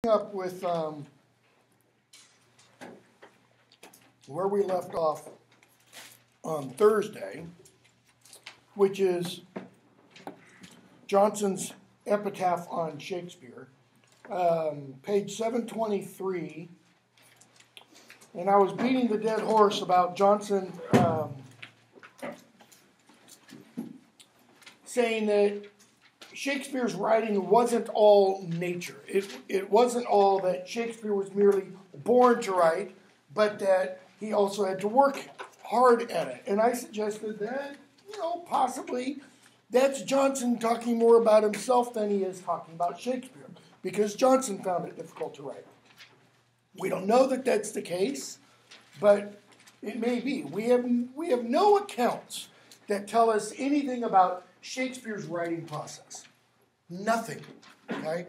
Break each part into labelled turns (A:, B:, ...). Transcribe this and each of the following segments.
A: Up with where we left off on Thursday, which is Johnson's epitaph on Shakespeare, page 723. And I was beating the dead horse about Johnson saying that Shakespeare's writing wasn't all nature. It wasn't all that Shakespeare was merely born to write, but that he also had to work hard at it. And I suggested that, possibly that's Johnson talking more about himself than he is talking about Shakespeare, because Johnson found it difficult to write. We don't know that that's the case, but it may be. We have no accounts that tell us anything about Shakespeare's writing process. Nothing. Okay?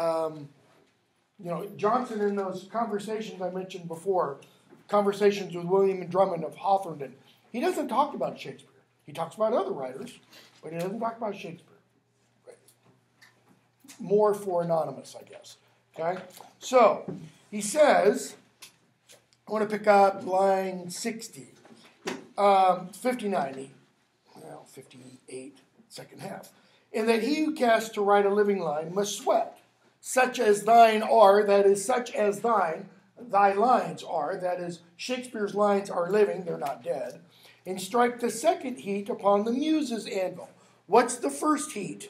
A: Johnson, in those conversations I mentioned before, conversations with William and Drummond of Hawthornden, he doesn't talk about Shakespeare. He talks about other writers, but he doesn't talk about Shakespeare. Right. More for anonymous, I guess. Okay? So, he says, I want to pick up line 60, 59, 58, second half. And that he who casts to write a living line must sweat, such as thine are, that is, such as thy lines are, that is, Shakespeare's lines are living, they're not dead, and strike the second heat upon the muse's anvil. What's the first heat?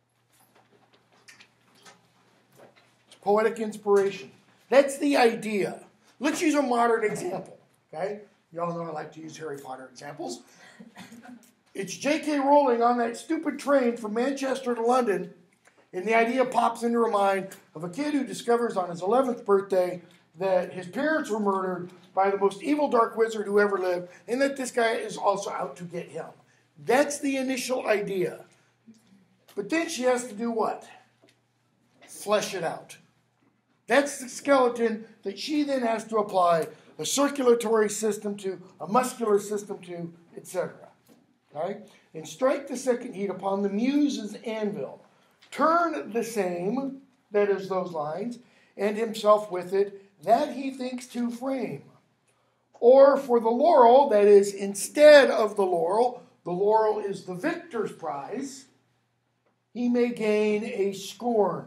A: It's poetic inspiration. That's the idea. Let's use a modern example, okay? You all know I like to use Harry Potter examples. It's J.K. Rowling on that stupid train from Manchester to London, and the idea pops into her mind of a kid who discovers on his 11th birthday that his parents were murdered by the most evil dark wizard who ever lived, and that this guy is also out to get him. That's the initial idea. But then she has to do what? Flesh it out. That's the skeleton that she then has to apply a circulatory system to, a muscular system to, etc. Okay? And strike the second heat upon the muse's anvil. Turn the same, that is those lines, and himself with it, that he thinks to frame. Or for the laurel, that is, instead of the laurel is the victor's prize, he may gain a scorn.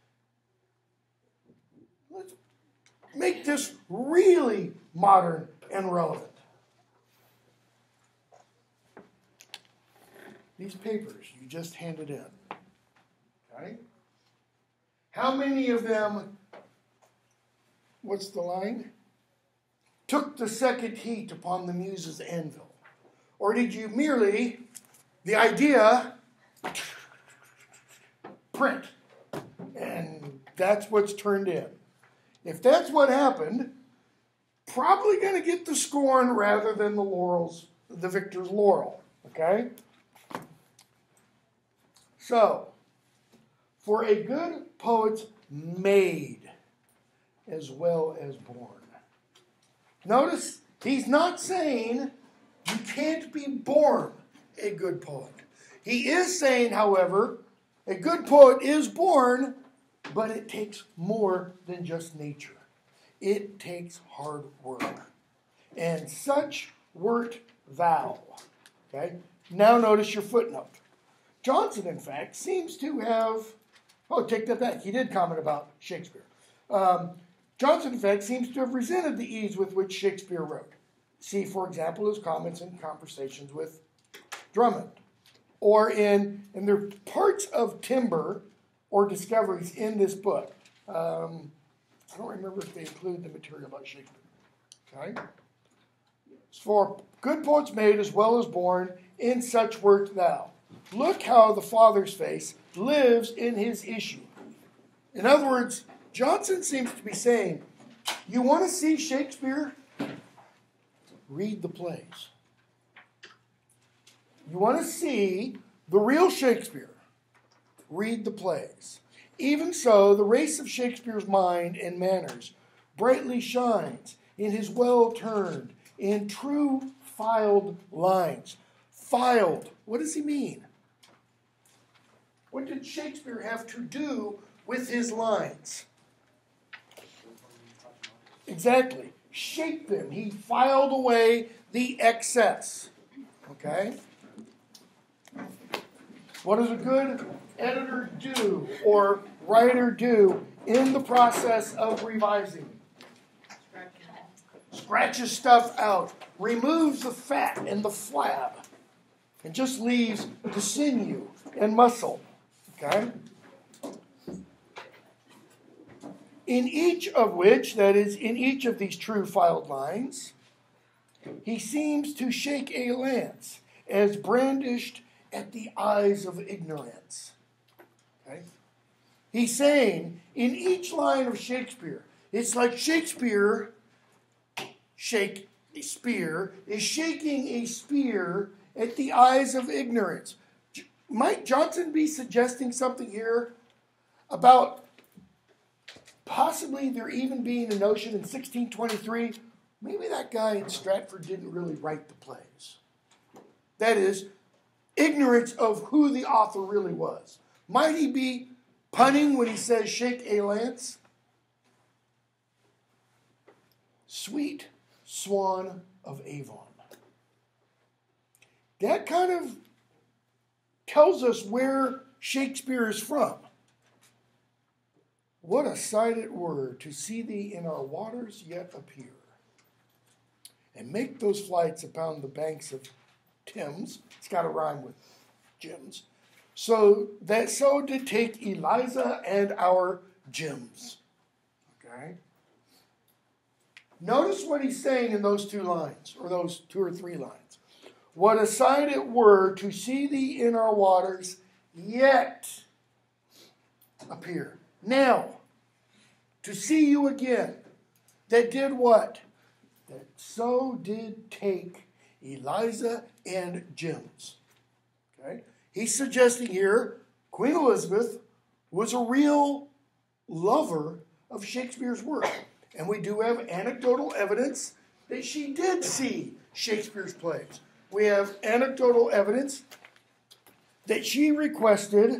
A: Let's make this really modern and relevant. These papers you just handed in, okay? How many of them, what's the line? Took the second heat upon the muse's anvil? Or did you merely, the idea, print, and that's what's turned in? If that's what happened, probably going to get the scorn rather than the victor's laurel, okay? So, for a good poet's made as well as born. Notice, he's not saying you can't be born a good poet. He is saying, however, a good poet is born, but it takes more than just nature. It takes hard work. And such wert thou. Okay? Now notice your footnote. Johnson, in fact, seems to have... Oh, take that back. He did comment about Shakespeare. Johnson, in fact, seems to have resented the ease with which Shakespeare wrote. See, for example, his comments and conversations with Drummond. Or there are parts of timber or discoveries in this book. I don't remember if they include the material about Shakespeare. Okay? For good poets made as well as born, in such wert thou. Look how the Father's face lives in his issue. In other words, Johnson seems to be saying, you want to see Shakespeare? Read the plays. You want to see the real Shakespeare? Read the plays. Even so, the race of Shakespeare's mind and manners brightly shines in his well-turned and true filed lines. Filed, what does he mean? What did Shakespeare have to do with his lines? Exactly. Shaped them. He filed away the excess. Okay? What does a good editor do or writer do in the process of revising? Scratches stuff out, removes the fat and the flab, and just leaves the sinew and muscle. Okay? In each of which, that is, in each of these true filed lines, he seems to shake a lance as brandished at the eyes of ignorance. Okay? He's saying, in each line of Shakespeare, it's like Shakespeare, is shaking a spear at the eyes of ignorance. Might Johnson be suggesting something here about possibly there even being a notion in 1623, maybe that guy in Stratford didn't really write the plays? That is, ignorance of who the author really was. Might he be punning when he says shake a lance? Sweet Swan of Avon. That kind of tells us where Shakespeare is from. What a sight it were to see thee in our waters yet appear, and make those flights upon the banks of Thames. It's got to rhyme with Jims. So did take Eliza and our Jims. Okay? Notice what he's saying in those two lines, or those two or three lines. What a sight it were to see thee in our waters yet appear. Now, to see you again. That did what? That so did take Eliza and Jims. Okay? He's suggesting here Queen Elizabeth was a real lover of Shakespeare's work. And we do have anecdotal evidence that she did see Shakespeare's plays. We have anecdotal evidence that she requested,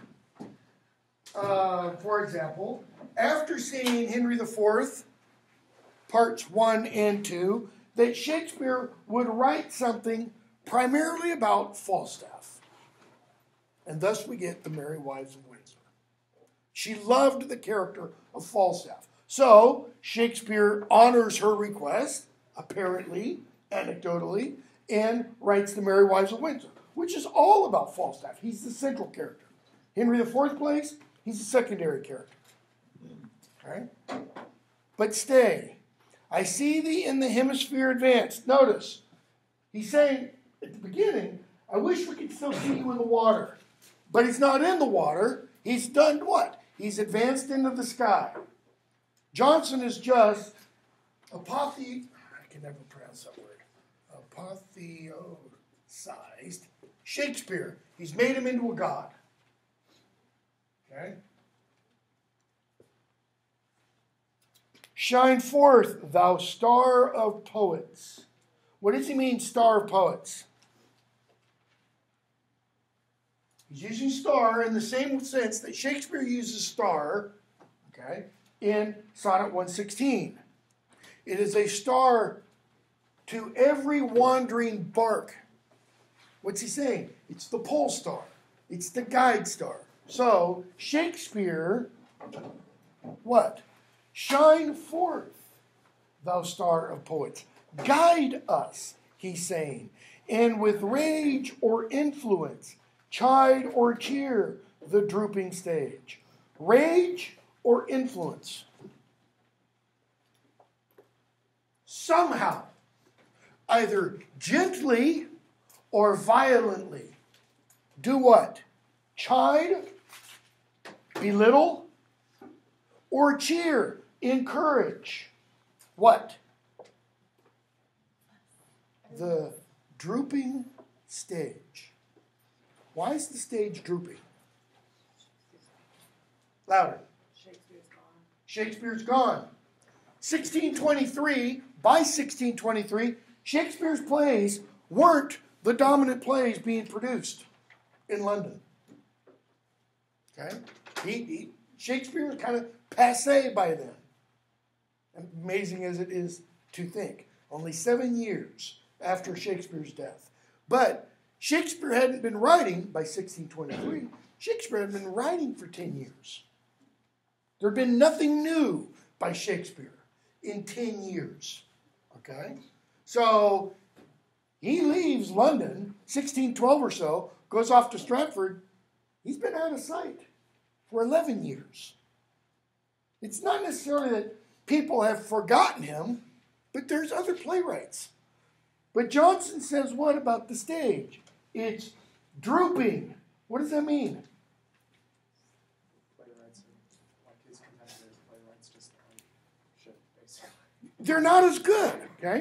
A: for example, after seeing Henry IV, parts 1 and 2, that Shakespeare would write something primarily about Falstaff. And thus we get the Merry Wives of Windsor. She loved the character of Falstaff. So Shakespeare honors her request, apparently, anecdotally, and writes the Merry Wives of Windsor, which is all about Falstaff. He's the central character. Henry IV plays, he's a secondary character. Okay? But stay. I see thee in the hemisphere advanced. Notice, he's saying at the beginning, I wish we could still see you in the water. But he's not in the water. He's done what? He's advanced into the sky. Johnson is just I can never pronounce that word. Apotheosized Shakespeare. He's made him into a god. Okay? Shine forth, thou star of poets. What does he mean, star of poets? He's using star in the same sense that Shakespeare uses star, okay, in Sonnet 116. It is a star to every wandering bark. What's he saying? It's the pole star. It's the guide star. So, Shakespeare, what? Shine forth, thou star of poets. Guide us, he's saying, and with rage or influence, chide or cheer the drooping stage. Rage or influence. Somehow, either gently or violently, do what? Chide, belittle, or cheer, encourage. What? The drooping stage. Why is the stage drooping? Louder. Shakespeare's gone. 1623, by 1623, Shakespeare's plays weren't the dominant plays being produced in London. Okay? Shakespeare was kind of passé by then. amazing as it is to think. Only 7 years after Shakespeare's death. But Shakespeare hadn't been writing by 1623. Shakespeare had been writing for 10 years. There had been nothing new by Shakespeare in 10 years. Okay? So he leaves London, 1612 or so, goes off to Stratford. He's been out of sight for 11 years. It's not necessarily that people have forgotten him, but there's other playwrights. But Johnson says what about the stage? It's drooping. What does that mean?
B: Playwrights, like his competitors, playwrights just aren't shit, basically.
A: They're not as good, okay?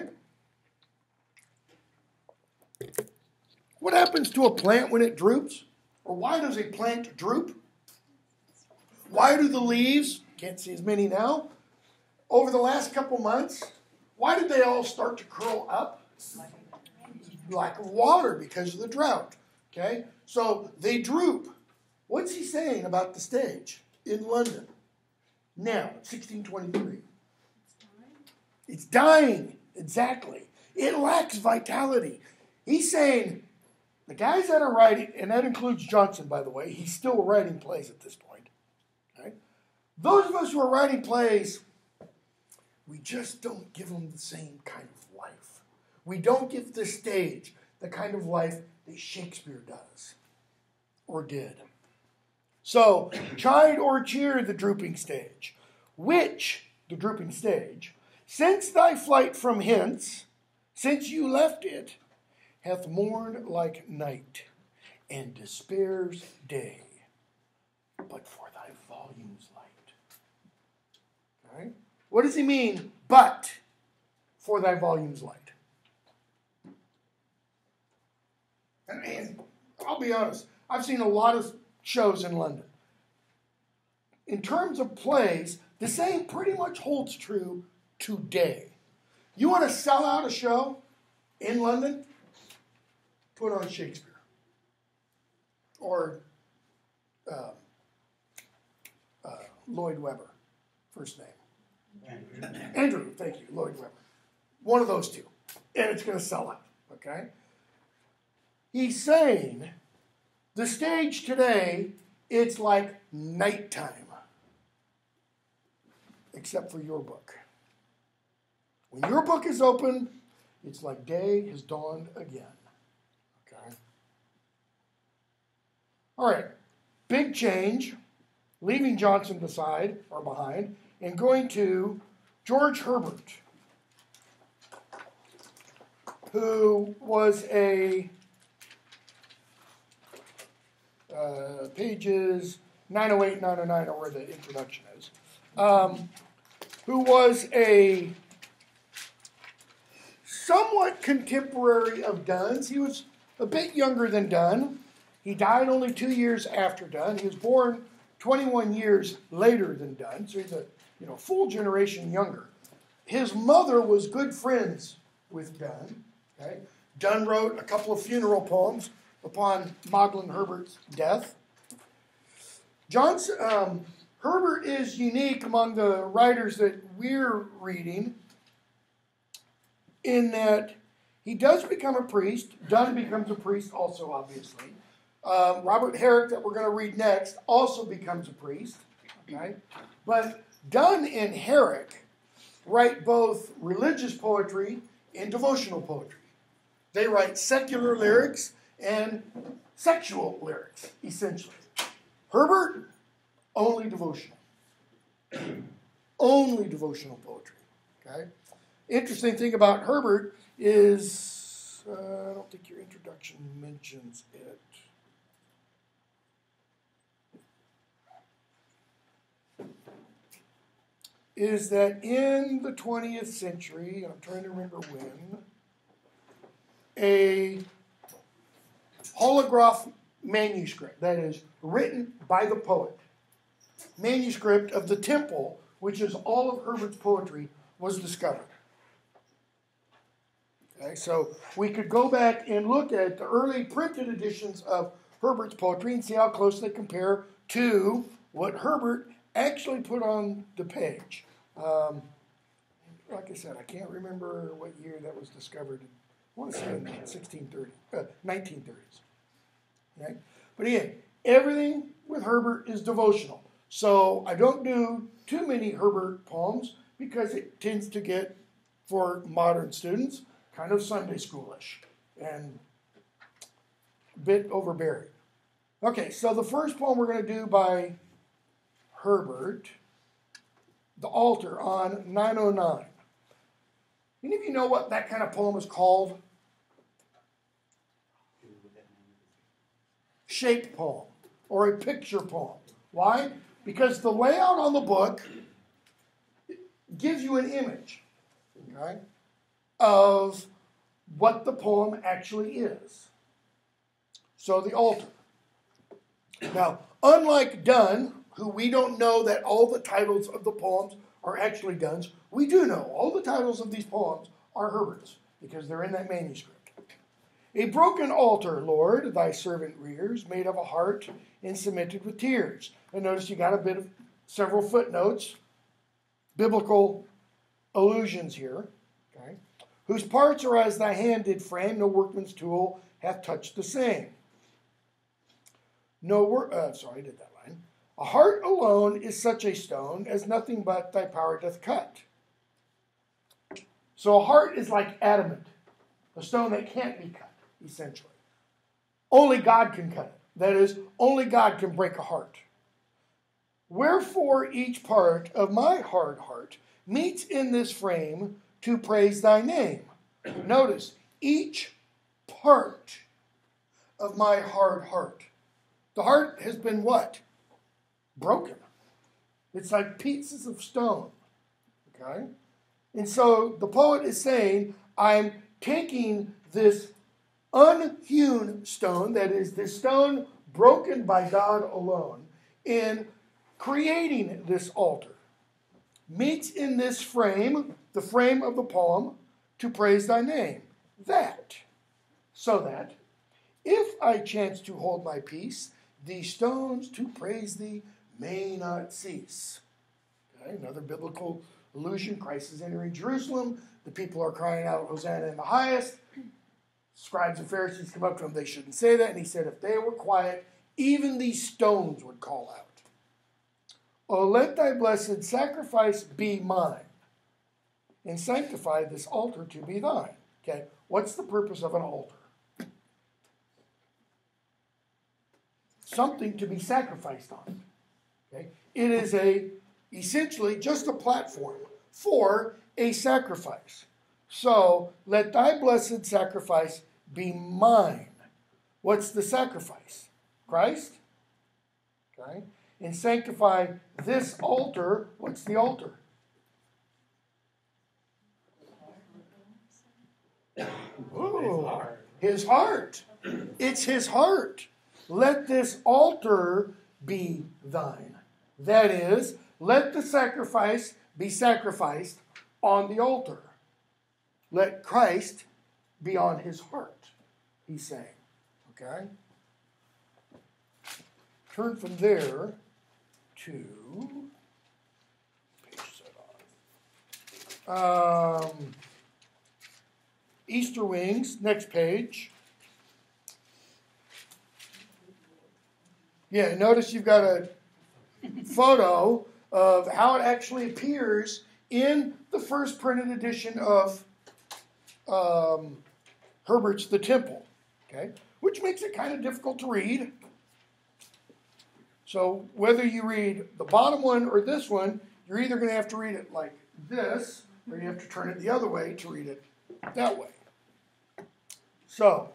A: What happens to a plant when it droops? Or why does a plant droop? Why do the leaves, can't see as many now, over the last couple months, why did they all start to curl up? Lack of water because of the drought. Okay? So they droop. What's he saying about the stage in London? Now, 1623. It's dying. Exactly. It lacks vitality. He's saying the guys that are writing, and that includes Johnson, by the way, he's still writing plays at this point. Okay? Those of us who are writing plays, we just don't give them the same kind of life. We don't give the stage the kind of life that Shakespeare does or did. So, chide or cheer the drooping stage, which, the drooping stage, since thy flight from hence, since you left it, hath mourned like night, and despair's day, but for thy volume's light. Okay? What does he mean, but for thy volume's light? And I'll be honest, I've seen a lot of shows in London. In terms of plays, the same pretty much holds true today. You want to sell out a show in London? Put on Shakespeare. Or Lloyd Webber, first name. Andrew, thank you, Lloyd Webber. One of those two. And it's going to sell out, okay? He's saying the stage today, it's like nighttime. Except for your book. When your book is open, it's like day has dawned again. Okay? All right. Big change. Leaving Johnson beside or behind and going to George Herbert, who was a pages 908, 909 are where the introduction is, who was a somewhat contemporary of Donne's. He was a bit younger than Donne. He died only 2 years after Donne. He was born 21 years later than Donne, so he's a full generation younger. His mother was good friends with Donne. Okay? Donne wrote a couple of funeral poems upon Magdalen Herbert's death. Herbert is unique among the writers that we're reading in that he does become a priest. Donne becomes a priest also, obviously. Robert Herrick, that we're going to read next, also becomes a priest. Okay? But Donne and Herrick write both religious poetry and devotional poetry. They write secular lyrics and sexual lyrics, essentially. Herbert, only devotional. Only devotional poetry. Okay? Interesting thing about Herbert is, I don't think your introduction mentions it. Is that in the 20th century, I'm trying to remember when, a holograph manuscript, that is, written by the poet, manuscript of the Temple, which is all of Herbert's poetry, was discovered. Okay, so we could go back and look at the early printed editions of Herbert's poetry and see how close they compare to what Herbert actually put on the page. like I said, I can't remember what year that was discovered. I want to say in the 1930s. Okay? But again, everything with Herbert is devotional. So I don't do too many Herbert poems because it tends to get, for modern students, kind of Sunday schoolish and a bit overbearing. Okay, so the first poem we're going to do by Herbert, The Altar, on 909. Any of you know what that kind of poem is called? Shape poem or a picture poem. Why? Because the layout on the book gives you an image, okay, of what the poem actually is. So the altar. Now, unlike Donne, who we don't know that all the titles of the poems are actually Donne's, we do know all the titles of these poems are Herbert's because they're in that manuscript. A broken altar, Lord, thy servant rears, made of a heart and cemented with tears. And notice you got a bit of several footnotes, biblical allusions here, okay? Whose parts are as thy hand did frame, no workman's tool hath touched the same. I did that line. A heart alone is such a stone as nothing but thy power doth cut. So a heart is like adamant, a stone that can't be cut, essentially. Only God can cut it. That is, only God can break a heart. Wherefore each part of my hard heart meets in this frame to praise thy name. Notice, each part of my hard heart. The heart has been what? Broken. It's like pieces of stone. Okay? And so the poet is saying, I'm taking this unhewn stone, that is, this stone broken by God alone, in creating this altar. Meets in this frame, the frame of the poem, to praise thy name. So that, if I chance to hold my peace, these stones to praise thee may not cease. Okay, another biblical allusion. Christ is entering Jerusalem. The people are crying out, Hosanna in the highest. Scribes and Pharisees come up to him. They shouldn't say that. And he said, if they were quiet, even these stones would call out. Oh, let thy blessed sacrifice be mine, and sanctify this altar to be thine. Okay, what's the purpose of an altar? Something to be sacrificed on. Okay? It is essentially just a platform for a sacrifice. So, let thy blessed sacrifice be mine. What's the sacrifice? Christ? Okay? And sanctify this altar. What's the altar? Ooh, his heart. It's his heart. Let this altar be thine. That is, let the sacrifice be sacrificed on the altar. Let Christ be on his heart, he's saying. Okay? Turn from there to page Easter wings, next page. Yeah, notice you've got a photo of how it actually appears in the first printed edition of Herbert's The Temple, okay, which makes it kind of difficult to read. So whether you read the bottom one or this one, you're either going to have to read it like this, or you have to turn it the other way to read it that way. So,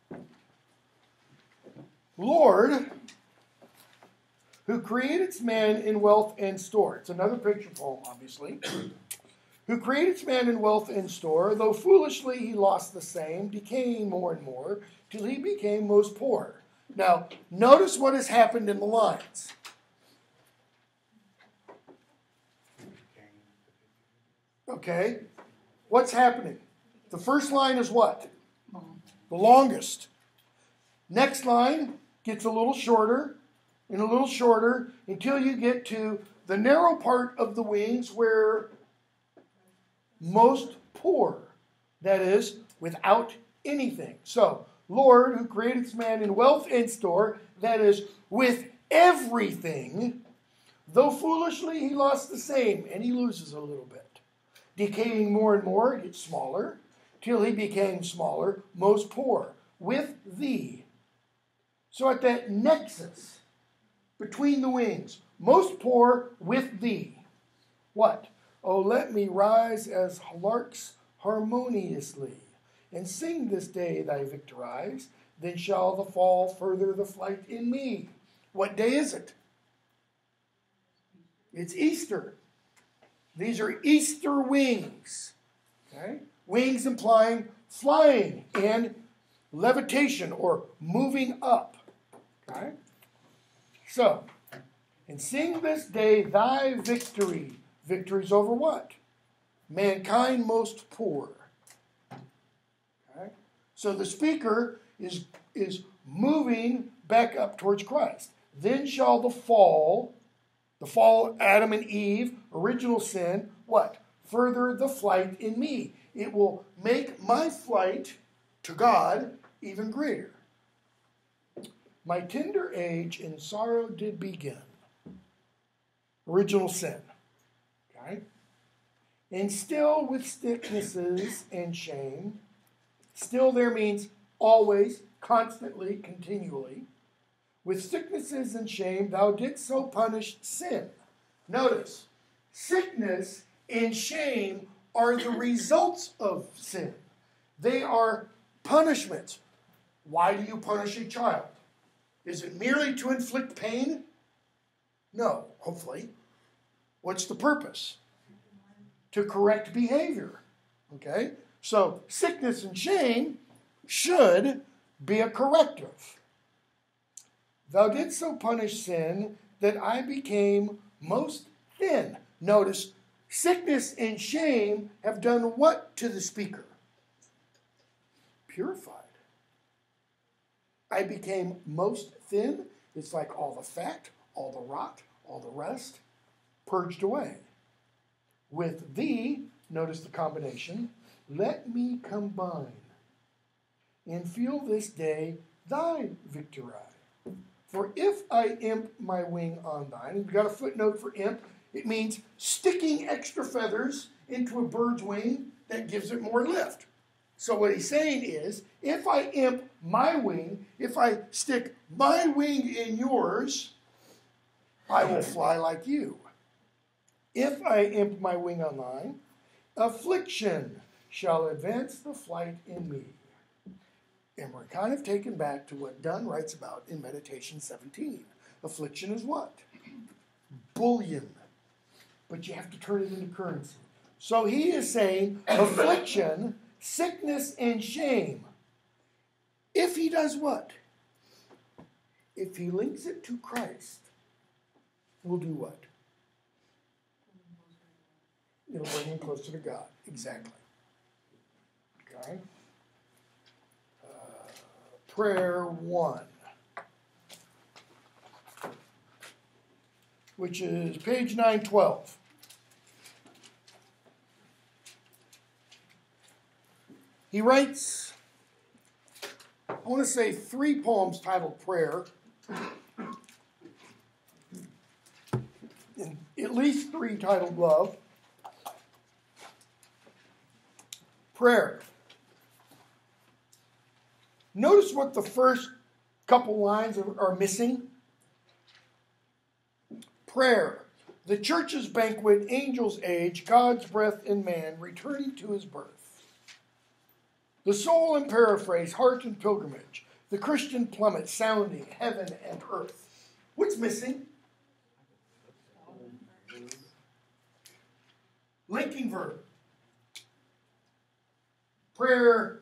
A: Lord, who created man in wealth and store. It's another picture poem, obviously. Who created man in wealth and store, though foolishly he lost the same, decaying more and more, till he became most poor. Now, notice what has happened in the lines. Okay, what's happening? The first line is what? The longest. Next line gets a little shorter and a little shorter until you get to the narrow part of the wings where most poor. That is, without anything. So, Lord, who created man in wealth and store, that is, with everything, though foolishly he lost the same, and he loses a little bit. Decaying more and more, gets smaller, till he became smaller, most poor, with thee. So at that nexus between the wings, most poor with thee. What? Oh, let me rise as larks harmoniously, and sing this day thy victories, then shall the fall further the flight in me. What day is it? It's Easter. These are Easter wings. Okay? Wings implying flying and levitation or moving up. Okay? So, and sing this day thy victory. Victories over what? Mankind most poor. Okay? So the speaker is moving back up towards Christ. Then shall the fall Adam and Eve, original sin, what? Further the flight in me. It will make my flight to God even greater. My tender age in sorrow did begin. Original sin. Okay? And still with sicknesses and shame. Still there means always, constantly, continually. With sicknesses and shame, thou didst so punish sin. Notice, sickness and shame are the results of sin. They are punishments. Why do you punish a child? Is it merely to inflict pain? No, hopefully. What's the purpose? To correct behavior. Okay? So, sickness and shame should be a corrective. Thou didst so punish sin that I became most thin. Notice, sickness and shame have done what to the speaker? Purified. I became most thin. It's like all the fat, all the rot, all the rest, purged away. With thee, notice the combination, let me combine and feel this day thy victory. For if I imp my wing on thine, and we've got a footnote for imp, it means sticking extra feathers into a bird's wing that gives it more lift. So what he's saying is, if I imp my wing, if I stick my wing in yours, I will fly like you. If I imp my wing on thine, affliction shall advance the flight in me. And we're kind of taken back to what Donne writes about in Meditation 17. Affliction is what? Bullion. But you have to turn it into currency. So he is saying affliction, sickness, and shame. If he does what? If he links it to Christ, will do what? It'll bring him closer to God. Exactly. Okay? Prayer 1, which is page 912. He writes, I want to say 3 poems titled Prayer, and at least 3 titled Love. Prayer. Notice what the first couple lines are missing. Prayer. The church's banquet, angel's age, God's breath in man, returning to his birth. The soul in paraphrase, heart in pilgrimage. The Christian plummet, sounding heaven and earth. What's missing? Linking verb. Prayer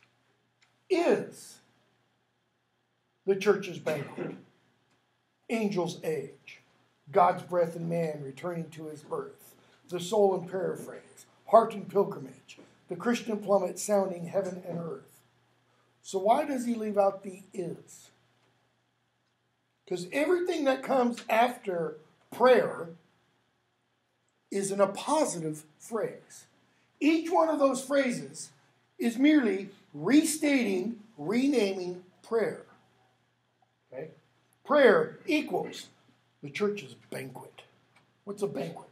A: is the church's banquet, angel's age, God's breath in man returning to his birth, the soul in paraphrase, heart in pilgrimage, the Christian plummet sounding heaven and earth. So why does he leave out the is? Because everything that comes after prayer is in a positive phrase. Each one of those phrases is merely restating, renaming prayer. Okay? Prayer equals the church's banquet. What's a banquet?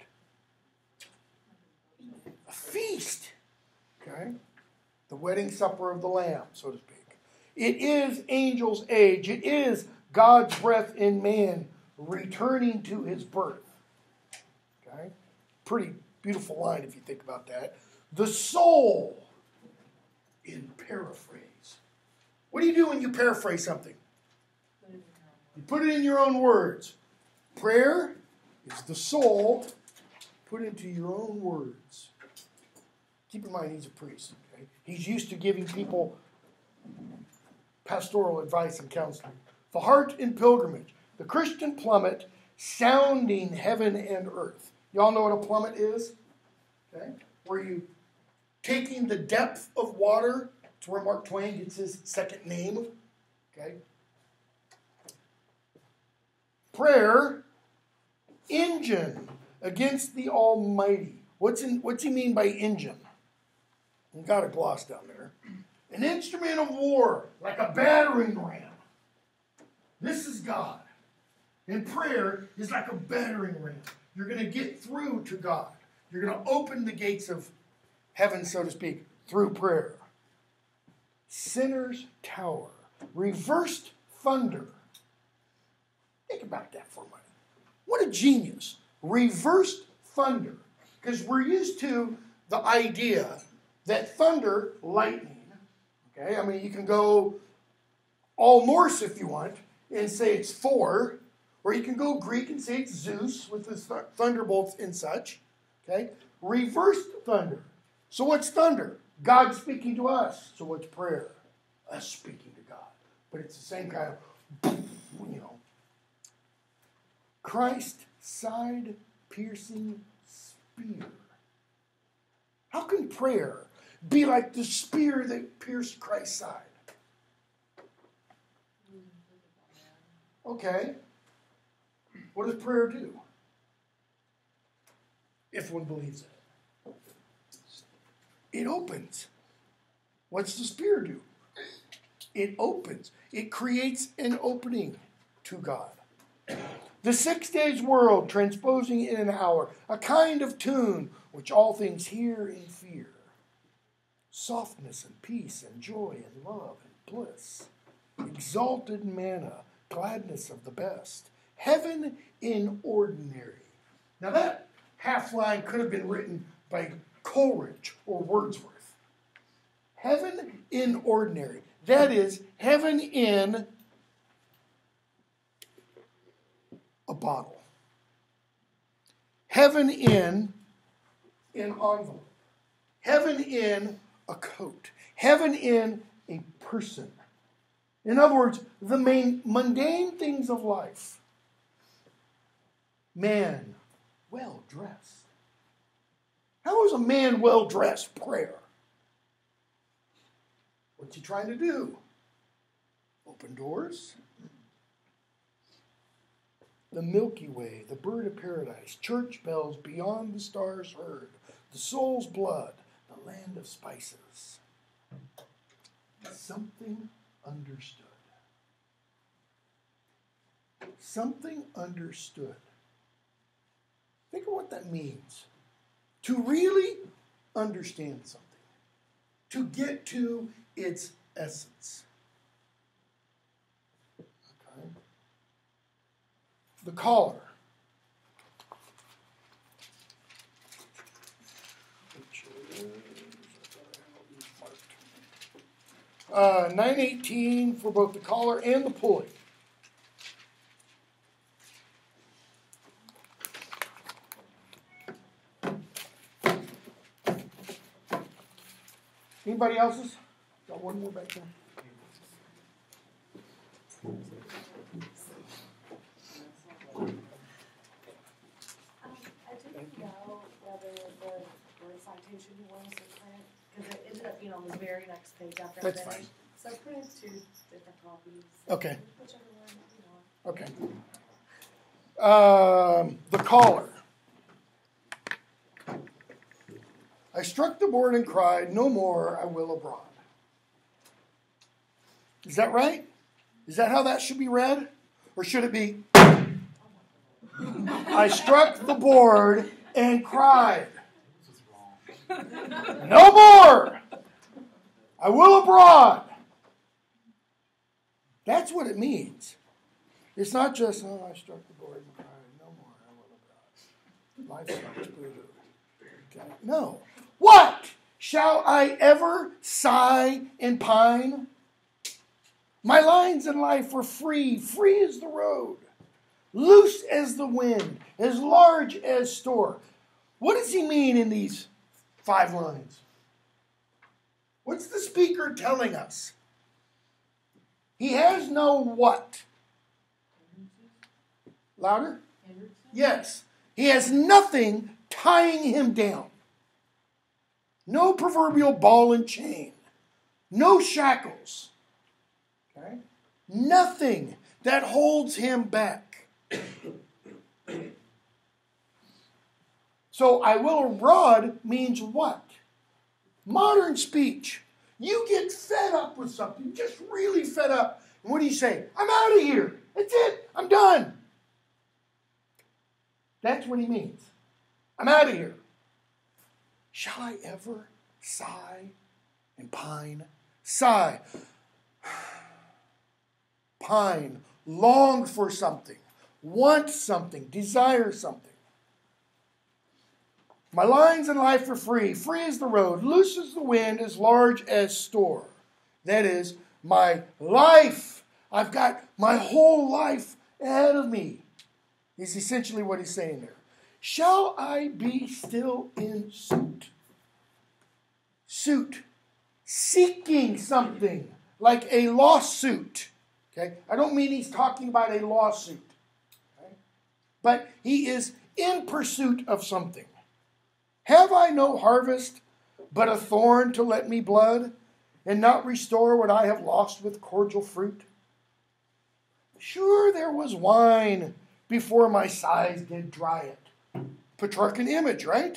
A: A feast. Okay? The wedding supper of the Lamb, so to speak. It is angel's age. It is God's breath in man returning to his birth. Okay? Pretty beautiful line if you think about that. The soul in paraphrase. What do you do when you paraphrase something? You put it in your own words. Prayer is the soul put into your own words. Keep in mind, he's a priest. Okay? He's used to giving people pastoral advice and counseling. The heart in pilgrimage. The Christian plummet sounding heaven and earth. Y'all know what a plummet is? Okay? Where you taking the depth of water. It's where Mark Twain gets his second name. Okay? Prayer, engine against the Almighty. What's he mean by engine? You got a gloss down there. An instrument of war, like a battering ram. This is God. And prayer is like a battering ram. You're going to get through to God. You're going to open the gates of heaven, so to speak, through prayer. Sinner's tower. Reversed thunder. Think about that for a minute. What a genius. Reversed thunder. Because we're used to the idea that thunder, lightning, okay, I mean, you can go all Norse if you want and say it's Thor, or you can go Greek and say it's Zeus with his thunderbolts and such, okay? Reversed thunder. So what's thunder? God speaking to us. So what's prayer? Us speaking to God. But it's the same kind of, you know. Christ side piercing spear. How can prayer be like the spear that pierced Christ's side? Okay. What does prayer do? If one believes it. It opens. What's the spear do? It opens. It creates an opening to God. The 6 days world transposing in an hour, a kind of tune which all things hear and fear. Softness and peace and joy and love and bliss. Exalted manna, gladness of the best. Heaven in ordinary. Now that half line could have been written by Coleridge or Wordsworth. Heaven in ordinary. That is, heaven in a bottle. Heaven in an envelope. Heaven in a coat. Heaven in a person. In other words, the main mundane things of life. Man, well dressed. How is a man well dressed? Prayer. What's he trying to do? Open doors. The Milky Way, the bird of paradise, church bells beyond the stars heard, the soul's blood, the land of spices. Something understood. Something understood. Think of what that means. To really understand something. To get to its essence. Okay. The collar. 918 for both the collar and the pulley. Anybody else's? Got one more back there.
C: I didn't know whether the recitation you wanted to print, because it ended up being on the very next page after I
A: That's
C: finished.
A: fine.
C: So I printed 2 different copies.
A: Okay.
C: Whichever one you want.
A: Okay. The collar. I struck the board and cried, no more, I will abroad. Is that right? Is that how that should be read? Or should it be, I struck the board and cried, no more, I will abroad. That's what it means. It's not just, oh, I struck the board and cried, no more, I will abroad. Life sucks, boo-hoo. Okay. No. What? Shall I ever sigh and pine? My lines in life were free, free as the road, loose as the wind, as large as store. What does he mean in these 5 lines? What's the speaker telling us? He has no what? Louder? Yes. He has nothing tying him down. No proverbial ball and chain. No shackles. Okay? Nothing that holds him back. So I will abroad means what? Modern speech. You get fed up with something, just really fed up. And what do you say? I'm out of here. That's it. I'm done. That's what he means. I'm out of here. Shall I ever sigh and pine? Sigh. Pine. Long for something. Want something. Desire something. My lines in life are free. Free as the road. Loose as the wind. As large as store. That is my life. I've got my whole life ahead of me. Is essentially what he's saying there. Shall I be still in suit? Suit. Seeking something like a lawsuit. Okay? I don't mean he's talking about a lawsuit. Okay? But he is in pursuit of something. Have I no harvest but a thorn to let me blood and not restore what I have lost with cordial fruit? Sure, there was wine before my sighs did dry it. Petrarchan image, right?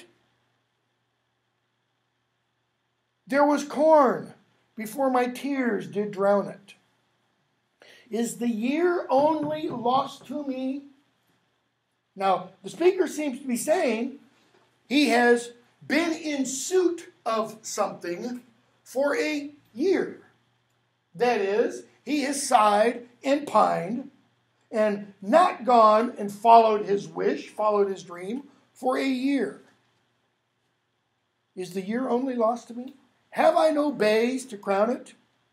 A: There was corn before my tears did drown it. Is the year only lost to me? Now, the speaker seems to be saying he has been in suit of something for a year. That is, he has sighed and pined and not gone and followed his wish, followed his dream for a year. Is the year only lost to me? Have I no bays to crown it?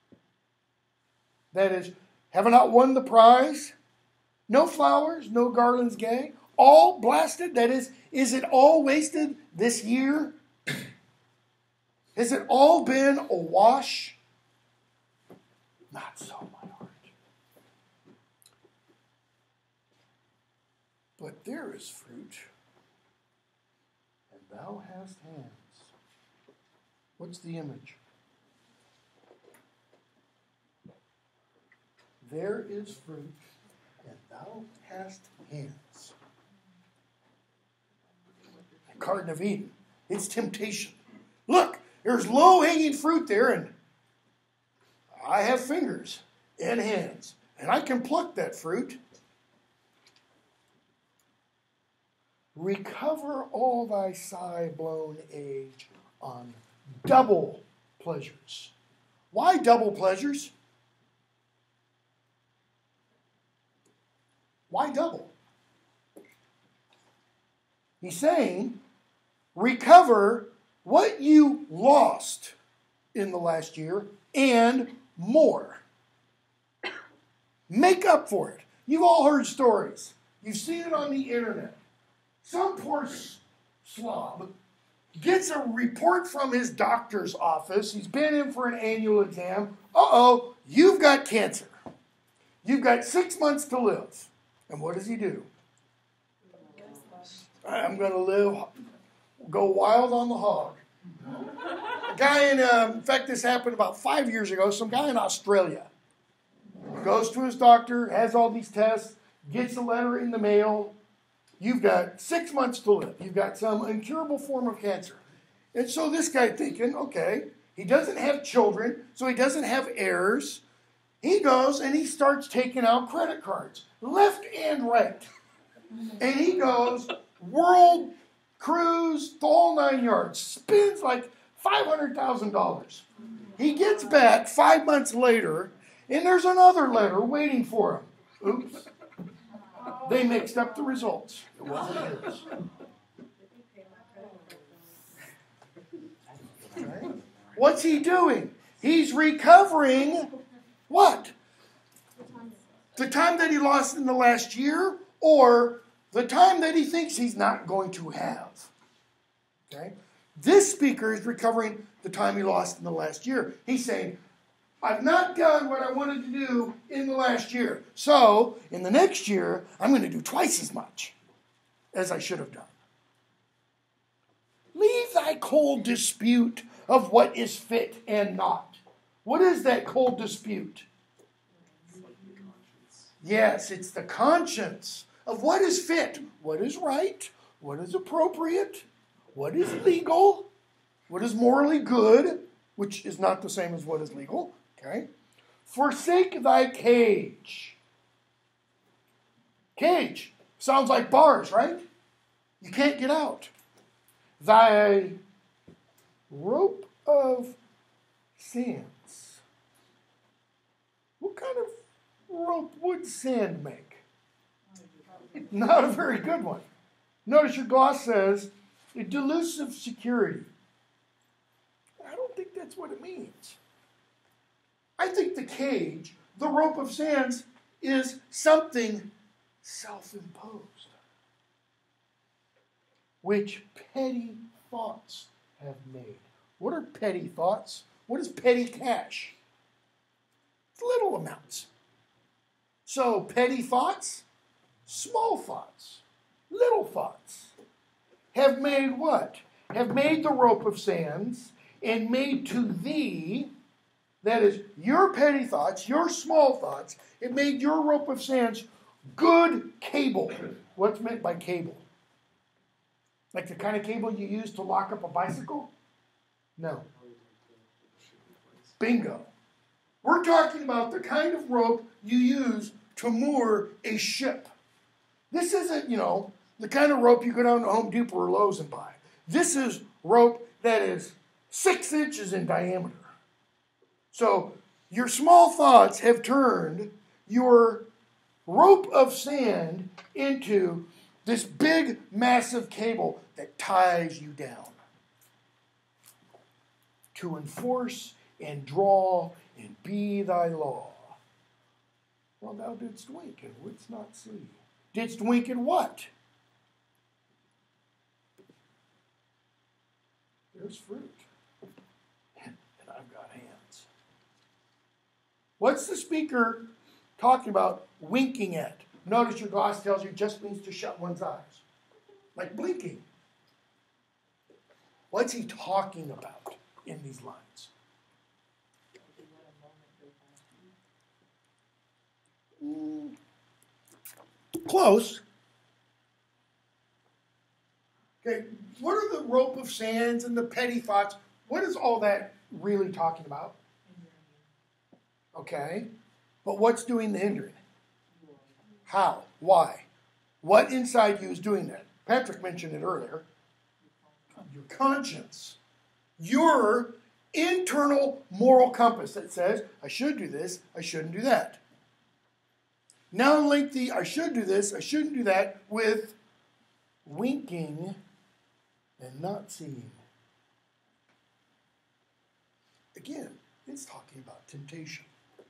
A: That is, have I not won the prize? No flowers, no garlands gay? All blasted? That is it all wasted this year? Has it all been a wash? Not so, my heart. But there is fruit, and thou hast hands. What's the image? There is fruit, and thou hast hands. The Garden of Eden. It's temptation. Look, there's low-hanging fruit there, and I have fingers and hands, and I can pluck that fruit. Recover all thy sigh-blown age on double pleasures. Why double pleasures? Why double? He's saying, recover what you lost in the last year and more. Make up for it. You've all heard stories. You've seen it on the internet. Some poor slob gets a report from his doctor's office. He's been in for an annual exam. Uh-oh, you've got cancer. You've got 6 months to live. And what does he do? I'm going to live, go wild on the hog. A guy in fact, this happened about 5 years ago. Some guy in Australia goes to his doctor, has all these tests, gets a letter in the mail. You've got 6 months to live. You've got some incurable form of cancer. And so this guy thinking, okay, he doesn't have children, so he doesn't have heirs. He goes and he starts taking out credit cards, left and right. And he goes, world cruise, the whole 9 yards, spends like $500,000. He gets back 5 months later, and there's another letter waiting for him. Oops. They mixed up the results. It wasn't his. Okay. What's he doing? He's recovering what? The time that he lost in the last year, or the time that he thinks he's not going to have. Okay? This speaker is recovering the time he lost in the last year. He's saying, I've not done what I wanted to do in the last year. So, in the next year, I'm going to do twice as much as I should have done. Leave thy cold dispute of what is fit and not. What is that cold dispute? Yes, it's the conscience of what is fit, what is right, what is appropriate, what is legal, what is morally good, which is not the same as what is legal. Okay? Forsake thy cage. Cage sounds like bars, right? You can't get out. Thy rope of sands. What kind of rope would sand make? Not a very good one. Notice your gloss says, a delusive security. I don't think that's what it means. I think the cage, the rope of sands, is something self-imposed, which petty thoughts have made. What are petty thoughts? What is petty cash? It's little amounts. So petty thoughts, small thoughts, little thoughts have made what? Have made the rope of sands and made to thee, that is, your petty thoughts, your small thoughts, it made your rope of sands good cable. What's meant by cable? Like the kind of cable you use to lock up a bicycle? No. Bingo. We're talking about the kind of rope you use to moor a ship. This isn't, the kind of rope you go down to Home Depot or Lowe's and buy. This is rope that is 6 inches in diameter. So your small thoughts have turned your rope of sand into this big, massive cable that ties you down to enforce and draw and be thy law. Well, thou didst wink and wouldst not see. Didst wink at what? There's fruit. And I've got hands. What's the speaker talking about winking at? Notice your gloss tells you it just means to shut one's eyes. Like blinking. What's he talking about in these lines? Close. Okay, what are the rope of sands and the petty thoughts? What is all that really talking about? Okay, but what's doing the hindering? How? Why? What inside you is doing that? Patrick mentioned it earlier. Your conscience. Your internal moral compass that says, I should do this, I shouldn't do that. Now link the I should do this, I shouldn't do that with winking and not seeing. Again, it's talking about temptation.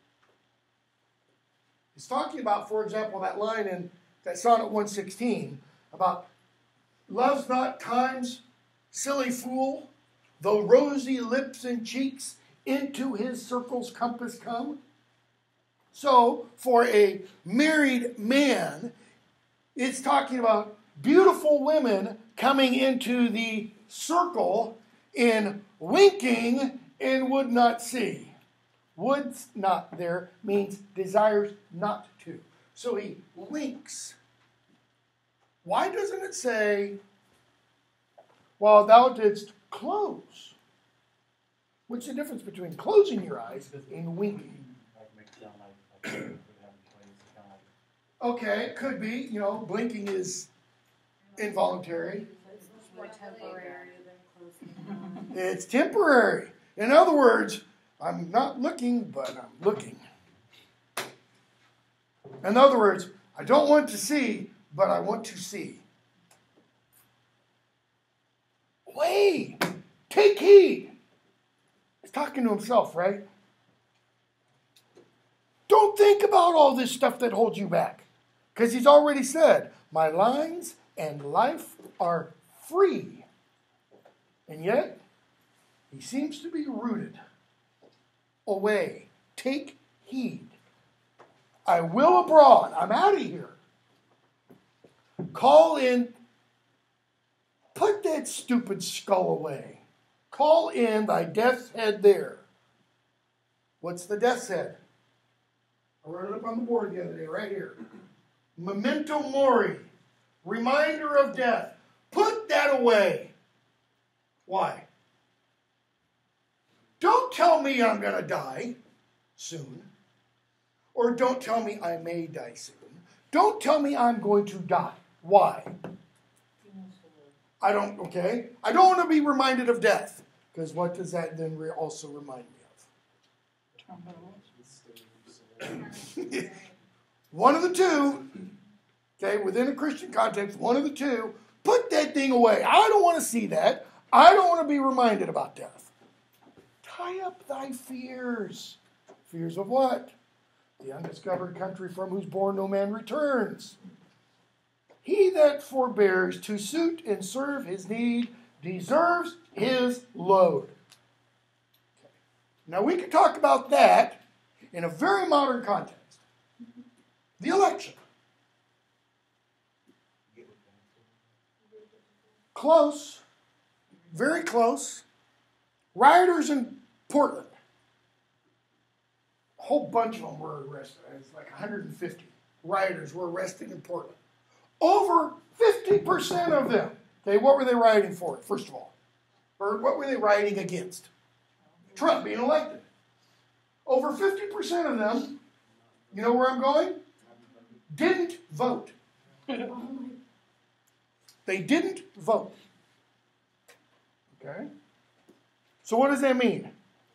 A: It's talking about, for example, that line in that Sonnet 116 about love's not time's silly fool, though rosy lips and cheeks into his circle's compass come. So, for a married man, it's talking about beautiful women coming into the circle and winking and would not see. Would not there means desires not to. So he winks. Why doesn't it say, while thou didst close. What's the difference between closing your eyes and winking?
D: Make it sound like we have employees, kind of like
A: Okay, it could be. Blinking is involuntary.
C: It's more temporary than closing.
A: It's temporary. In other words, I'm not looking, but I'm looking. In other words, I don't want to see, but I want to see. Wait, take heed. He's talking to himself, right? Don't think about all this stuff that holds you back. Because he's already said, my lines and life are free. And yet, he seems to be rooted. Away. Take heed. I will abroad. I'm out of here. Call in. Put that stupid skull away. Call in thy death's head there. What's the death's head? I wrote it up on the board the other day, right here. Memento mori. Reminder of death. Put that away. Why? Don't tell me I'm going to die soon. Or don't tell me I may die soon. Don't tell me I'm going to die. Why? I don't want to be reminded of death. Because what does that then also remind me of? One of the two, within a Christian context, one of the two, put that thing away. I don't want to see that. I don't want to be reminded about death. Tie up thy fears. Fears of what? The undiscovered country from whose bourne no man returns. He that forbears to suit and serve his need deserves his load. Okay. Now we can talk about that in a very modern context. The election. Close. Very close. Rioters in Portland. A whole bunch of them were arrested. It's like 150 rioters were arrested in Portland. Over 50% of them. Okay, what were they rioting for, first of all? Or what were they rioting against? Trump being elected. Over 50% of them, you know where I'm going? Didn't vote. They didn't vote. Okay? So what does that mean?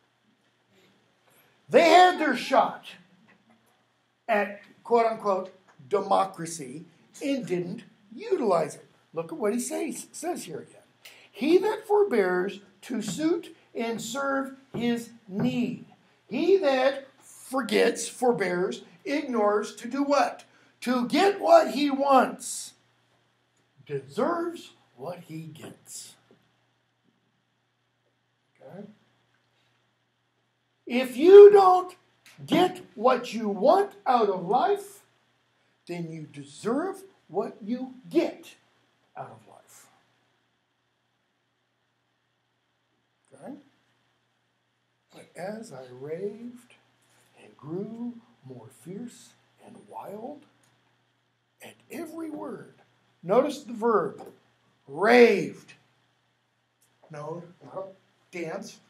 A: They had their shot at quote-unquote democracy and didn't utilize it. Look at what he says here again. He that forbears to suit and serve his need. He that forbears, ignores to do what? To get what he wants. Deserves what he gets. Okay? If you don't get what you want out of life, then you deserve what you get out of life. Okay? But as I raved and grew more fierce and wild, at every word, notice the verb, raved. No, not dance.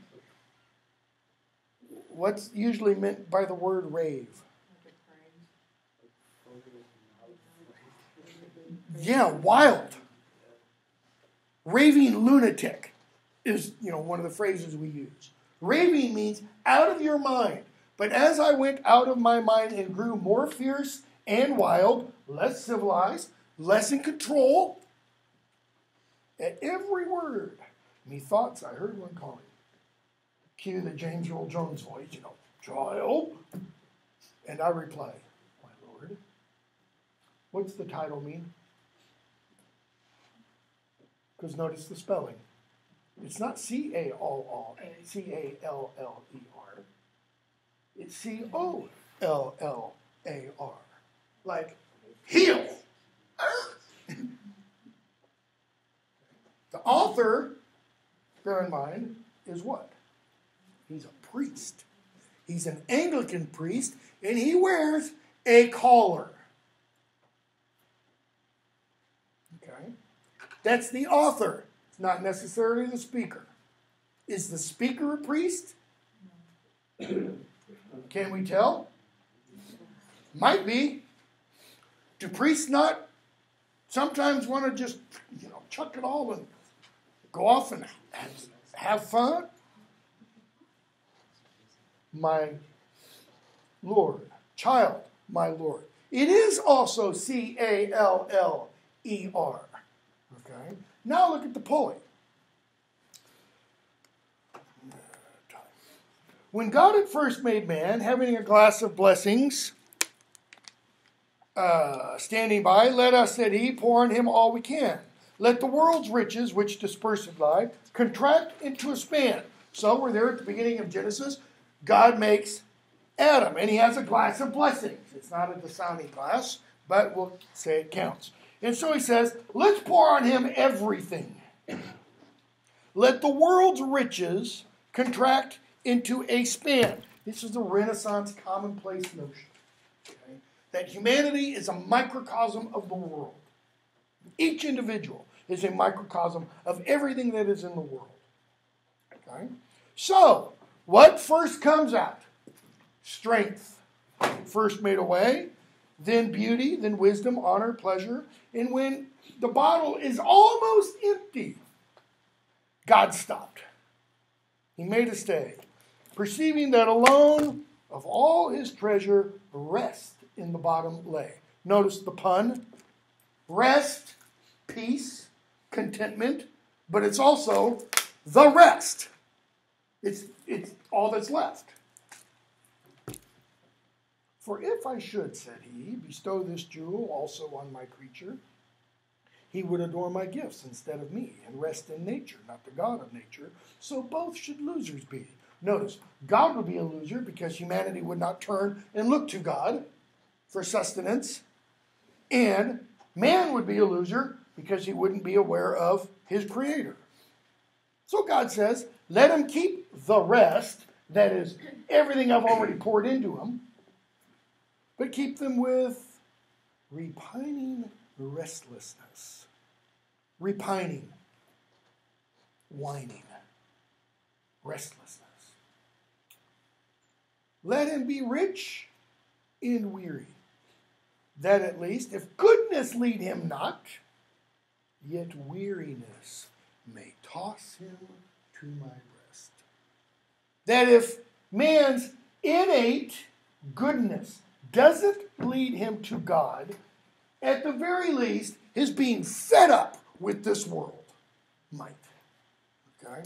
A: What's usually meant by the word rave? Yeah, wild. Raving lunatic is, one of the phrases we use. Raving means out of your mind. But as I went out of my mind and grew more fierce and wild, less civilized, less in control, at every word, methoughts I heard one calling. Cue the James Earl Jones voice, child. And I replied, my Lord, what's the title mean? Because notice the spelling. It's not C-A-L-L-E-R. It's C-O-L-L-A-R. Like, heal. The author, bear in mind, is what? He's a priest. He's an Anglican priest, and he wears a collar. Okay? That's the author. It's not necessarily the speaker. Is the speaker a priest? Can we tell? Might be. Do priests not sometimes want to just, chuck it all and go off and have fun? My Lord. Child, my Lord. It is also Calller. Okay? Now look at the pulley. When God had first made man, having a glass of blessings standing by, let us, said he, pour on him all we can. Let the world's riches, which dispersed lie, contract into a span. So we're there at the beginning of Genesis. God makes Adam, and he has a glass of blessings. It's not a Dasani glass, but we'll say it counts. And so he says, let's pour on him everything. Let the world's riches contract into a span. This is the Renaissance commonplace notion. Okay? That humanity is a microcosm of the world. Each individual is a microcosm of everything that is in the world. Okay? So, what first comes out? Strength. First made away, then beauty, then wisdom, honor, pleasure. And when the bottle is almost empty, God stopped. He made a stay, perceiving that alone of all his treasure, rest in the bottom lay. Notice the pun. Rest, peace, contentment, but it's also the rest. It's all that's left. For if I should, said he, bestow this jewel also on my creature, he would adore my gifts instead of me, and rest in nature, not the God of nature. So both should losers be. Notice, God would be a loser because humanity would not turn and look to God for sustenance, and man would be a loser because he wouldn't be aware of his Creator. So God says, let him keep the rest, that is, everything I've already poured into him, but keep them with repining restlessness. Repining, whining, restlessness. Let him be rich in weary, that at least, if goodness lead him not, yet weariness may toss him to my breast. That if man's innate goodness doesn't lead him to God, at the very least, his being fed up with this world might. Okay?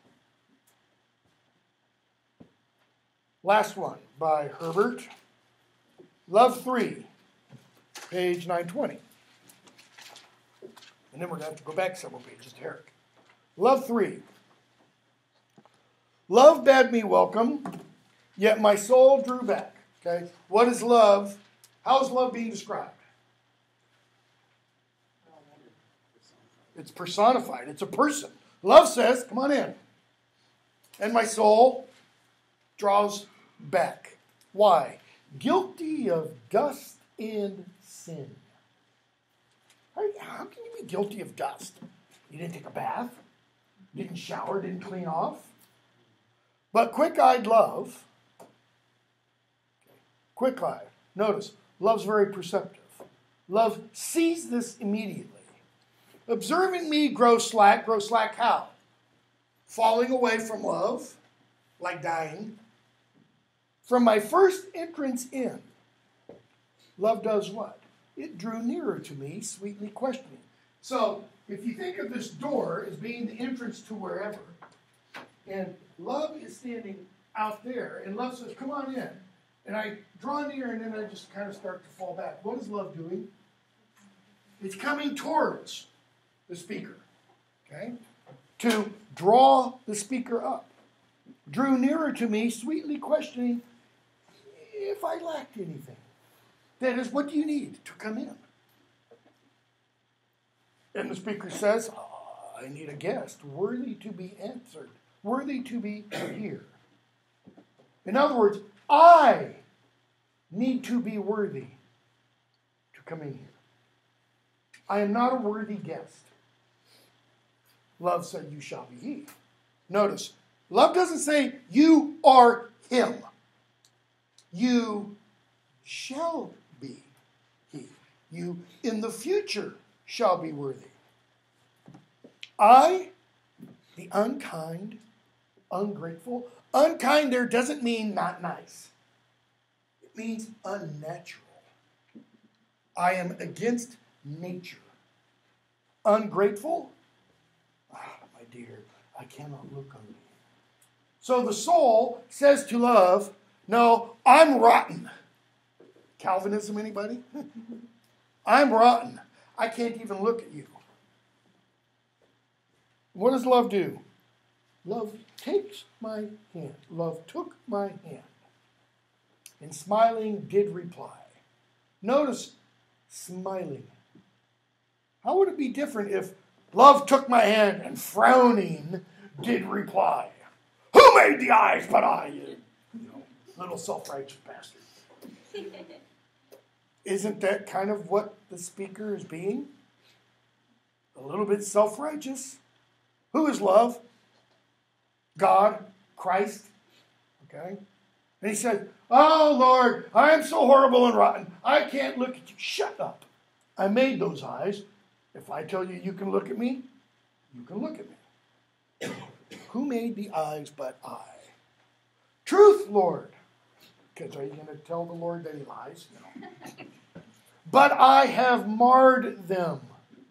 A: Last one by Herbert. Love 3, page 920. And then we're going to have to go back several pages to Herrick. Love 3. Love bade me welcome, yet my soul drew back. Okay? What is love? How is love being described? It's personified. It's a person. Love says, come on in. And my soul draws back. Why? Guilty of dust and sin. How can you be guilty of dust? You didn't take a bath, didn't shower, didn't clean off. But quick-eyed love, quick-eyed, notice, love's very perceptive. Love sees this immediately. Observing me grow slack how? Falling away from love, like dying. From my first entrance in, love does what? It drew nearer to me, sweetly questioning. So, if you think of this door as being the entrance to wherever, and love is standing out there, and love says, come on in. And I draw near, and then I just kind of start to fall back. What is love doing? It's coming towards the speaker, okay? To draw the speaker up. Drew nearer to me, sweetly questioning if I lacked anything. That is, what do you need to come in? And the speaker says, I need a guest worthy to be answered, worthy to be here. In other words, I need to be worthy to come in here. I am not a worthy guest. love said, you shall be he. Notice, love doesn't say you are him. You shall be he. You in the future shall be worthy. I, the unkind, ungrateful. Unkind there doesn't mean not nice. It means unnatural. I am against nature. Ungrateful? My dear, I cannot look on you. So the soul says to love, no, I'm rotten. Calvinism, anybody? I'm rotten. I can't even look at you. What does love do? Love takes my hand. Love took my hand. And smiling did reply. Notice smiling. How would it be different if love took my hand and frowning did reply? Who made the eyes but I? You know, little self-righteous bastard. Isn't that kind of what the speaker is being? A little bit self-righteous? Who is love? God, Christ. Okay? And he said, oh, Lord, I am so horrible and rotten. I can't look at you. Shut up. I made those eyes. If I tell you you can look at me, you can look at me. Who made the eyes but I? Truth, Lord. Because are you going to tell the Lord that he lies? No. But I have marred them.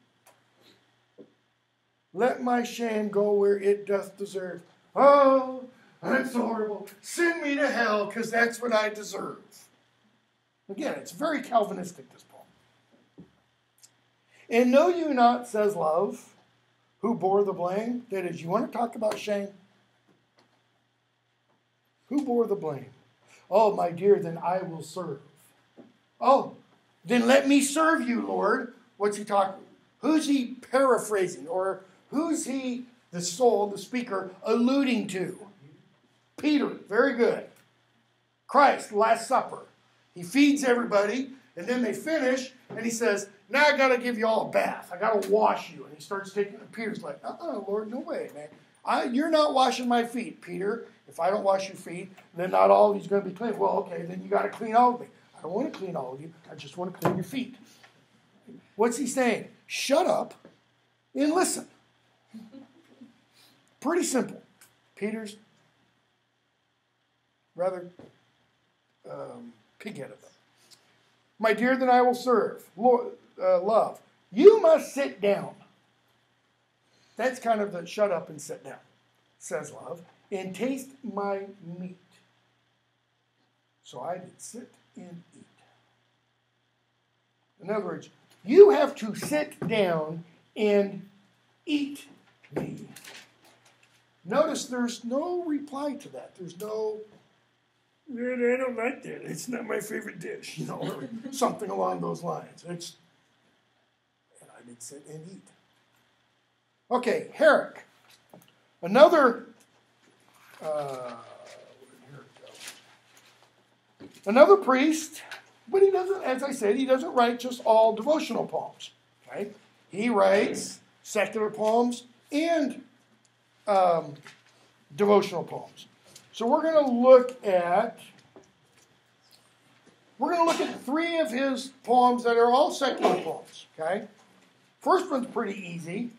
A: Let my shame go where it doth deserve. Oh, I'm so horrible. Send me to hell, because that's what I deserve. Again, it's very Calvinistic, this poem. And know you not, says love, who bore the blame? That is, you want to talk about shame? Who bore the blame? Oh, my dear, then I will serve. Oh, then let me serve you, Lord. What's he talking? Who's he paraphrasing? Or who's he, the soul, the speaker, alluding to? Peter, very good. Christ, Last Supper. He feeds everybody, and then they finish, and he says, now I got to give you all a bath. I got to wash you. And he starts taking it. Peter's like, Lord, no way, man. You're not washing my feet, Peter. If I don't wash your feet, then not all of you's going to be clean. Well, okay, then you got to clean all of me. I don't want to clean all of you. I just want to clean your feet. What's he saying? Shut up and listen. Pretty simple. Peter's rather pig-headed. My dear, then I will serve. Lord, love. You must sit down. That's kind of the shut up and sit down, says love, and taste my meat. So I did sit and eat. In other words, you have to sit down and eat me. Notice there's no reply to that. There's no, I don't like that. It's not my favorite dish, or something along those lines. And I did sit and eat. Okay, Herrick. Another priest, but he doesn't, as I said, he doesn't write just all devotional poems. Okay? He writes secular poems and devotional poems. So we're going to look at three of his poems that are all secular poems. Okay? First one's pretty easy.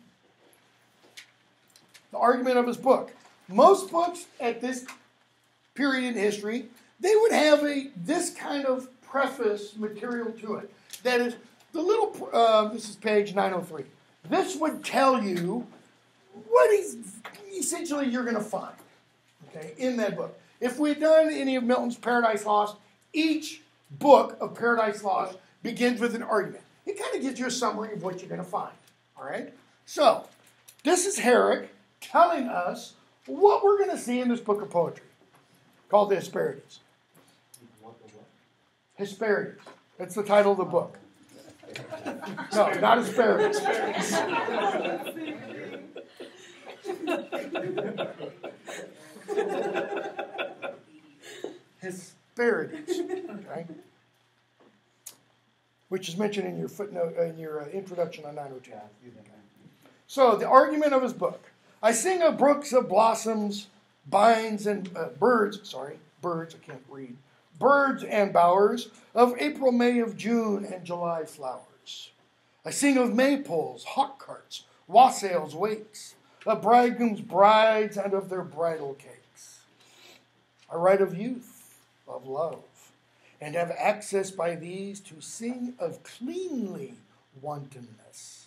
A: The argument of his book. Most books at this period in history, they would have this kind of preface material to it. That is, the little, this is page 903. This would tell you what essentially you're going to find, okay, in that book. If we'd done any of Milton's Paradise Lost, each book of Paradise Lost begins with an argument. It kind of gives you a summary of what you're going to find, all right? So, this is Herrick telling us what we're going to see in this book of poetry called the Hesperides. Hesperides. That's the title of the book. No, not asparagus. Hesperides, okay? Which is mentioned in your footnote, in your introduction on 902. So, the argument of his book. I sing of brooks of blossoms, vines and birds, I can't read. Birds and bowers, of April, May, of June, and July flowers. I sing of maypoles, hawk carts, wassails, wakes, of bridegrooms, brides, and of their bridal cakes. I write of youth, of love, and have access by these to sing of cleanly wantonness.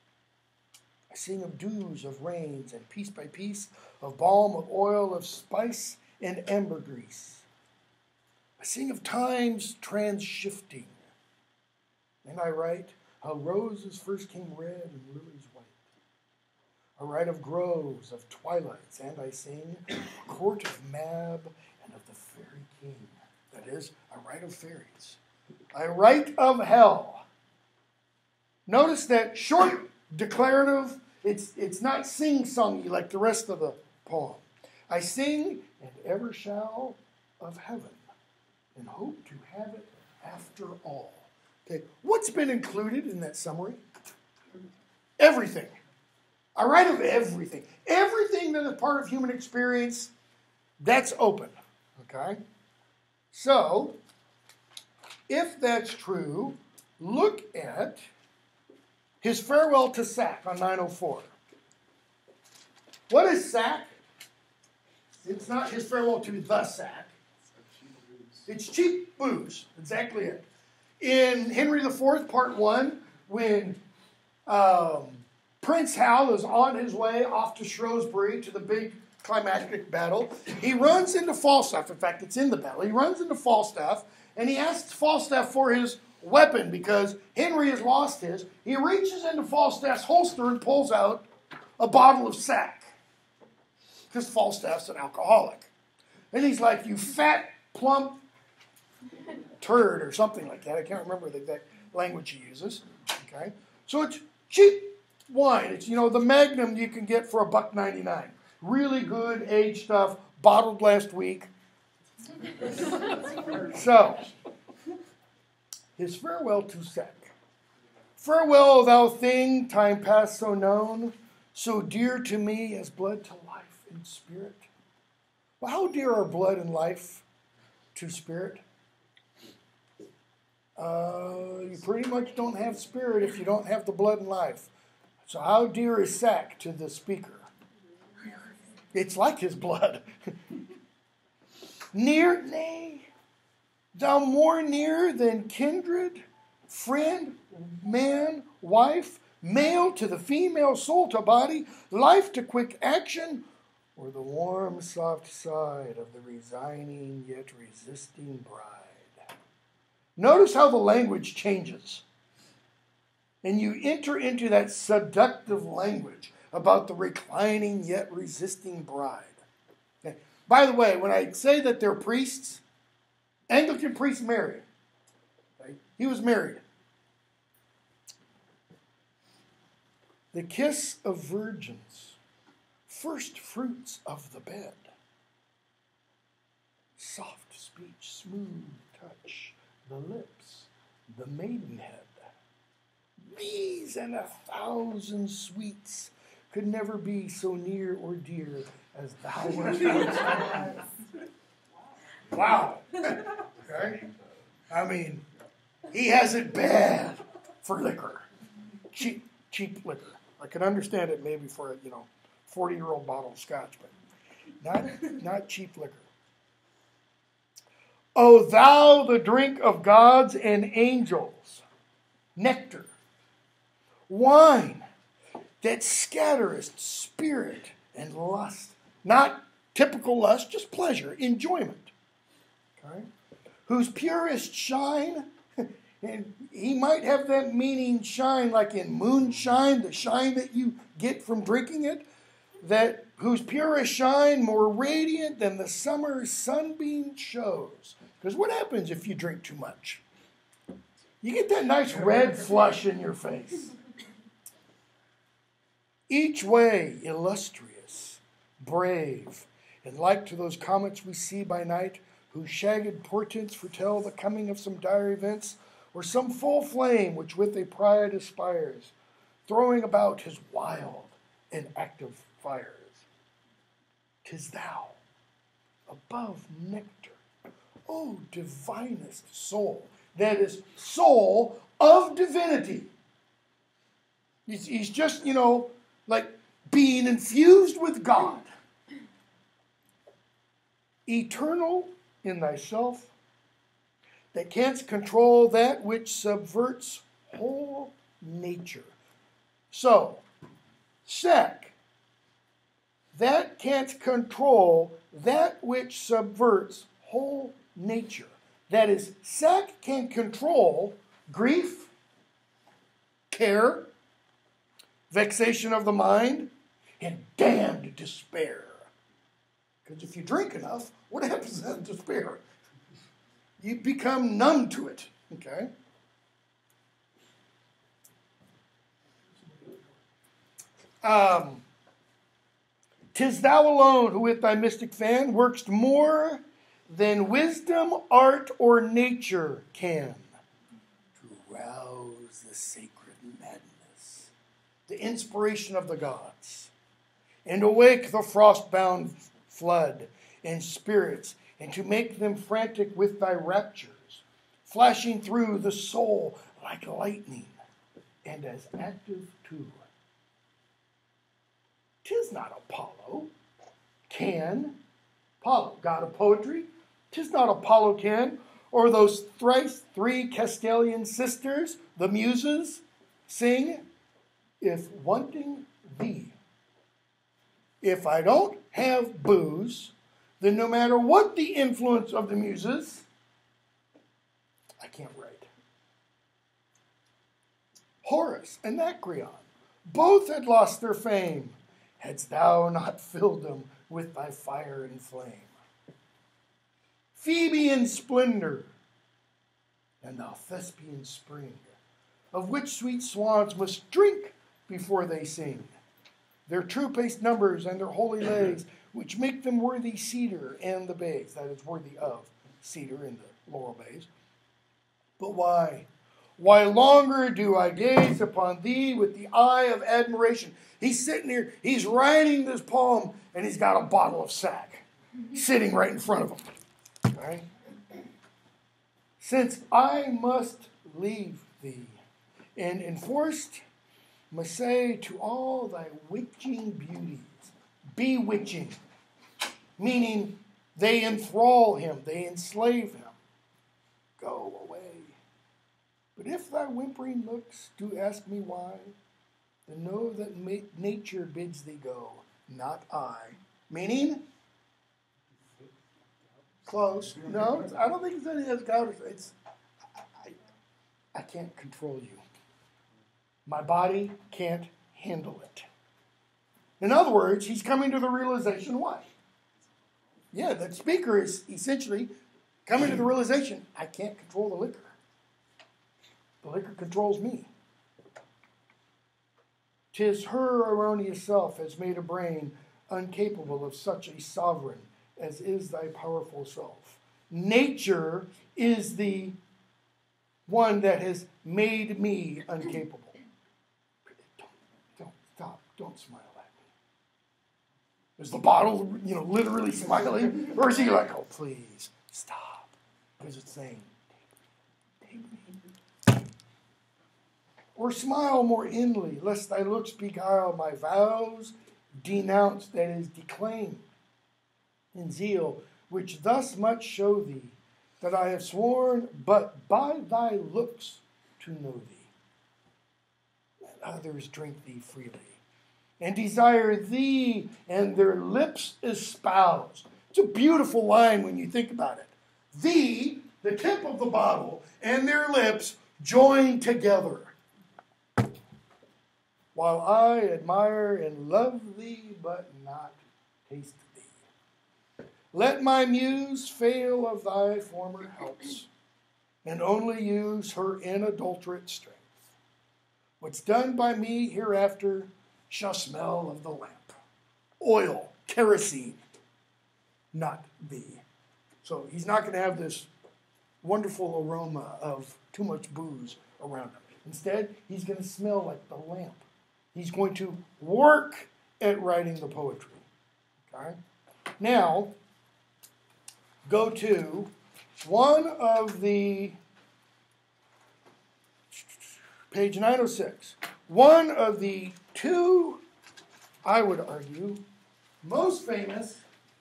A: I sing of dews, of rains, and piece by piece, of balm, of oil, of spice, and ambergris. I sing of times trans-shifting, and I write how roses first came red and lilies white. I write of groves, of twilights, and I sing a court of Mab and of the fairy king. That is, I write of fairies. I write of hell. Notice that short declarative, it's not sing-songy like the rest of the poem. I sing and ever shall of heaven, and hope to have it after all. Okay, what's been included in that summary? Everything. I write of everything. Everything that is part of human experience, that's open. Okay? So, if that's true, look at his farewell to Sack on 904. What is Sack? It's not his farewell to the Sack. It's cheap booze. Exactly it. In Henry IV, Part 1, when Prince Hal is on his way off to Shrewsbury to the big climactic battle, he runs into Falstaff. In fact, it's in the battle. He runs into Falstaff, and he asks Falstaff for his weapon because Henry has lost his. He reaches into Falstaff's holster and pulls out a bottle of Sack because Falstaff's an alcoholic. And he's like, "You fat, plump turd," or something like that. I can't remember the exact language he uses. Okay, so it's cheap wine. It's, the Magnum you can get for $1.99. Really good aged stuff, bottled last week. So, his farewell to Sack. Farewell, thou thing, time past so known, so dear to me as blood to life and spirit. Well, how dear are blood and life to spirit? You pretty much don't have spirit if you don't have the blood and life. So how dear is Sack to the speaker? It's like his blood. Near, nay, thou more near than kindred, friend, man, wife, male to the female, soul to body, life to quick action, or the warm, soft side of the resigning yet resisting bride. Notice how the language changes. And you enter into that seductive language about the reclining yet resisting bride. Okay. By the way, when I say that they're priests, Anglican priests married. Okay. He was married. The kiss of virgins, first fruits of the bed, soft speech, smooth touch, the lips, the maidenhead. These and 1,000 sweets could never be so near or dear as thou wast. Wow. Okay? I mean, he has it bad for liquor. Cheap liquor. I can understand it maybe for a 40-year-old bottle of scotch, but not cheap liquor. O thou, the drink of gods and angels, nectar, wine that scatterest spirit and lust. Not typical lust, just pleasure, enjoyment. Okay? Whose purest shine, and he might have that meaning shine like in moonshine, the shine that you get from drinking it, that whose purest shine more radiant than the summer sunbeam shows. Because what happens if you drink too much? You get that nice red flush in your face. Each way illustrious, brave, and like to those comets we see by night, whose shagged portents foretell the coming of some dire events, or some full flame which with a pride aspires, throwing about his wild and active fires. 'Tis thou, above nectar, O divinest soul. That is, soul of divinity. He's just, like being infused with God. Eternal in thyself, that canst control that which subverts whole nature. So, sec, that can't control that which subverts whole nature. That is, sec can control grief, care, vexation of the mind, and damned despair. Because if you drink enough, what happens to that despair? You become numb to it. Okay? "'Tis thou alone who with thy mystic fan workst more than wisdom, art, or nature can to rouse the sacred madness, the inspiration of the gods, and awake the frost-bound flood and spirits, and to make them frantic with thy raptures, flashing through the soul like lightning, and as active too. 'Tis not Apollo, Apollo, god of poetry, 'tis not Apollo or those thrice three Castalian sisters, the Muses, sing, if wanting thee. If I don't have booze, then no matter what the influence of the Muses, I can't write. Horace, Anacreon, both had lost their fame, hadst thou not filled them with thy fire and flame. Phoebean splendor, and thou Thespian spring, of which sweet swans must drink before they sing. Their true-paced numbers and their holy lays, which make them worthy cedar and the bays, that is, worthy of cedar and the laurel bays. But why? Why longer do I gaze upon thee with the eye of admiration? He's sitting here, he's writing this poem, and he's got a bottle of sack sitting right in front of him. Okay? Since I must leave thee, and enforced must say to all thy witching beauties, bewitching, meaning they enthrall him, they enslave him. Go away. But if thy whimpering looks do ask me why, then know that nature bids thee go, not I. Meaning? Close. No, I don't think it's any as doubt. It's I can't control you. My body can't handle it. In other words, he's coming to the realization what? Yeah, that speaker is essentially coming to the realization, I can't control the liquor. The liquor controls me. 'Tis her erroneous self has made a brain incapable of such a sovereign as is thy powerful self. Nature is the one that has made me incapable. Don't stop. Don't smile at me. Is the bottle, literally smiling? Or is he like, oh, please, stop? What is it saying? Take me. Or smile more inly, lest thy looks beguile my vows, denounce, that is, declaim, in zeal, which thus much show thee, that I have sworn but by thy looks to know thee. Let others drink thee freely, and desire thee, and their lips espouse. It's a beautiful line when you think about it. Thee, the tip of the bottle, and their lips join together. While I admire and love thee, but not taste thee. Let my muse fail of thy former helps, and only use her inadulterate strength. What's done by me hereafter shall smell of the lamp. Oil, kerosene, not thee. So he's not going to have this wonderful aroma of too much booze around him. Instead, he's going to smell like the lamp. He's going to work at writing the poetry. Okay? Now, go to one of the, page 906, one of the two, I would argue, most famous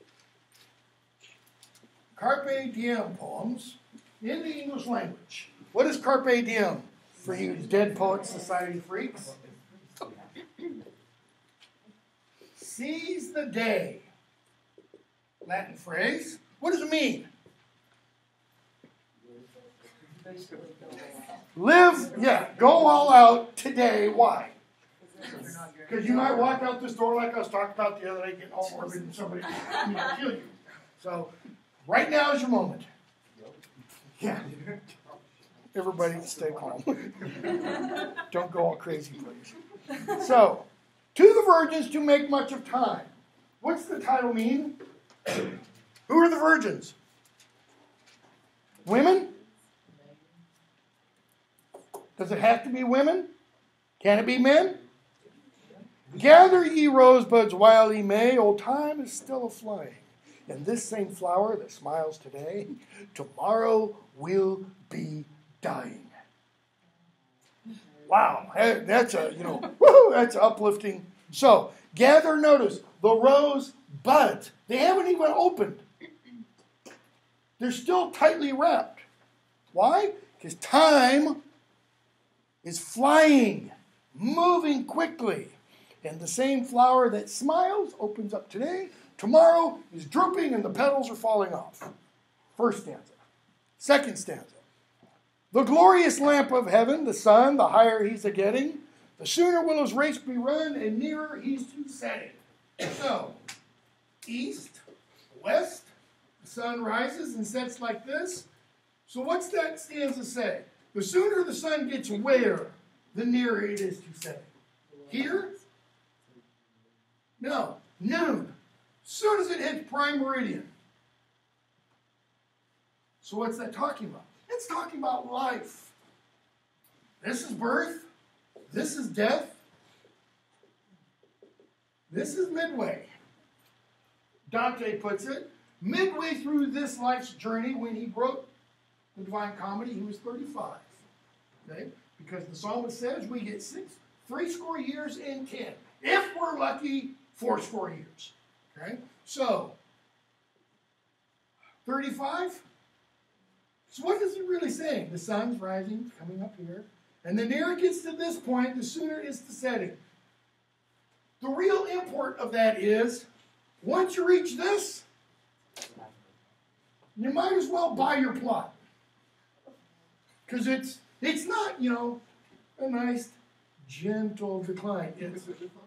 A: Carpe Diem poems in the English language. What is Carpe Diem for you Dead Poets Society freaks? Seize the day. Latin phrase. What does it mean? Live, go all out today. Why? Because you might walk out this door like I was talking about the other day, getting all morbid and somebody kill you. So, right now is your moment. Yeah. Everybody stay calm. Don't go all crazy, please. So, to the virgins to make much of time. What's the title mean? Who are the virgins? Women? Does it have to be women? Can it be men? Gather ye rosebuds while ye may, old time is still a-flying. And this same flower that smiles today, tomorrow will be dying. Wow, that's that's uplifting. So, gather, notice, the rose buds. They haven't even opened. They're still tightly wrapped. Why? Because time is flying, moving quickly. And the same flower that smiles opens up today. Tomorrow is drooping and the petals are falling off. First stanza. Second stanza. The glorious lamp of heaven, the sun, the higher he's a-getting, the sooner will his race be run and nearer he's to setting. So, east, west, the sun rises and sets like this. So what's that stanza say? The sooner the sun gets where, the nearer it is to setting. Here? No, noon. Soon as it hits prime meridian. So what's that talking about? It's talking about life. This is birth. This is death. This is midway. Dante puts it, midway through this life's journey, when he wrote the Divine Comedy, he was 35. Okay? Because the psalmist says we get 60 years and 10. If we're lucky, 80 years. Okay? So, 35. So what is he really saying? The sun's rising, coming up here. And the nearer it gets to this point, the sooner it is to setting. The real import of that is, once you reach this, you might as well buy your plot. Because it's not, a nice, gentle decline. It's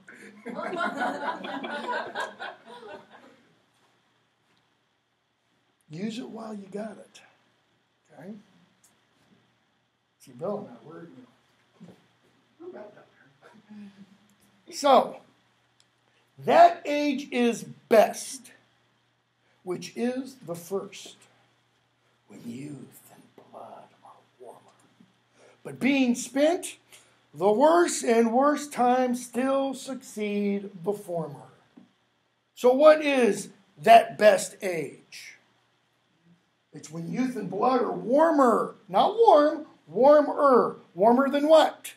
A: use it while you got it. Okay? See, Bill and I, we're about done here. So, that age is best, which is the first, when youth and blood are warmer. But being spent, the worse and worse times still succeed the former. So what is that best age? It's when youth and blood are warmer. Not warm, warmer. Warmer than what?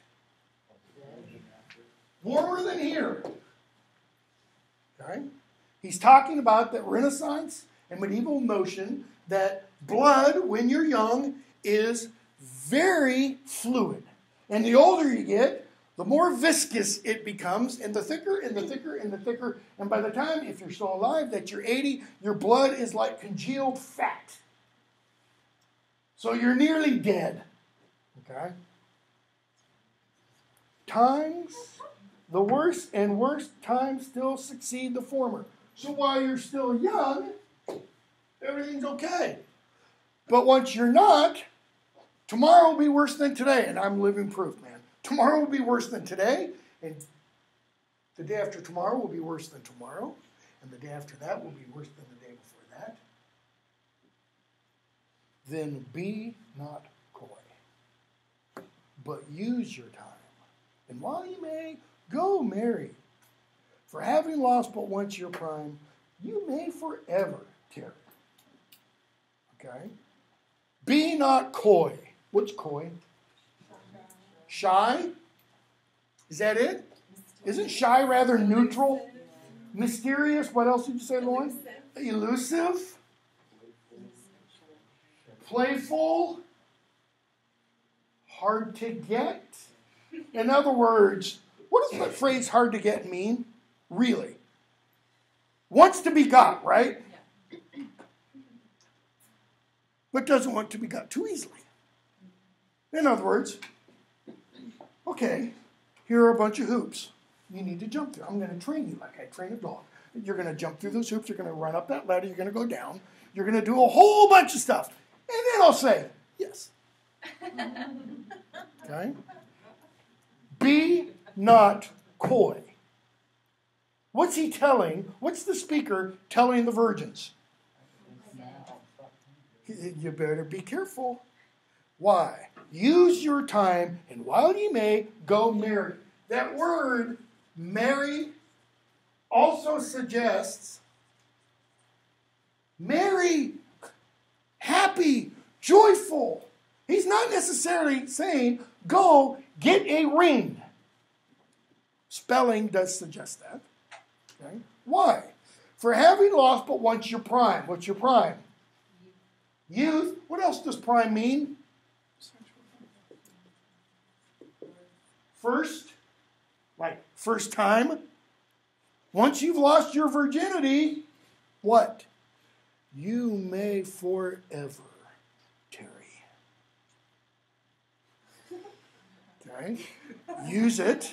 A: Warmer than here. Okay? He's talking about that Renaissance and medieval notion that blood, when you're young, is very fluid. And the older you get, the more viscous it becomes, and the thicker and the thicker and the thicker. And by the time, if you're still alive, that you're 80, your blood is like congealed fat. So you're nearly dead. Okay? Times, the worst and worst times still succeed the former. So while you're still young, everything's okay. But once you're not, tomorrow will be worse than today. And I'm living proof, man. Tomorrow will be worse than today. And the day after tomorrow will be worse than tomorrow. And the day after that will be worse than the day before that. Then be not coy, but use your time. And while you may, go marry. For having lost but once your prime, you may forever tarry. Okay? Be not coy. What's coy? Shy? Is that it? Isn't shy rather neutral? Mysterious? What else did you say, Lauren? Elusive? Playful? Hard to get? In other words, what does that phrase hard to get mean? Really? Wants to be got, right? But doesn't want to be got too easily. In other words, okay, here are a bunch of hoops you need to jump through. I'm going to train you like I train a dog. You're going to jump through those hoops. You're going to run up that ladder. You're going to go down. You're going to do a whole bunch of stuff. And then I'll say, yes. Okay? Be not coy. What's he telling? What's the speaker telling the virgins? You better be careful. Why? Use your time, and while you may, go marry. That word, marry, also suggests marry, happy, joyful. He's not necessarily saying, go get a ring. Spelling does suggest that. Okay? Why? For having lost but once your prime. What's your prime? Youth. What else does prime mean? First. Like first time. Once you've lost your virginity, what? You may forever tarry. Okay? Use it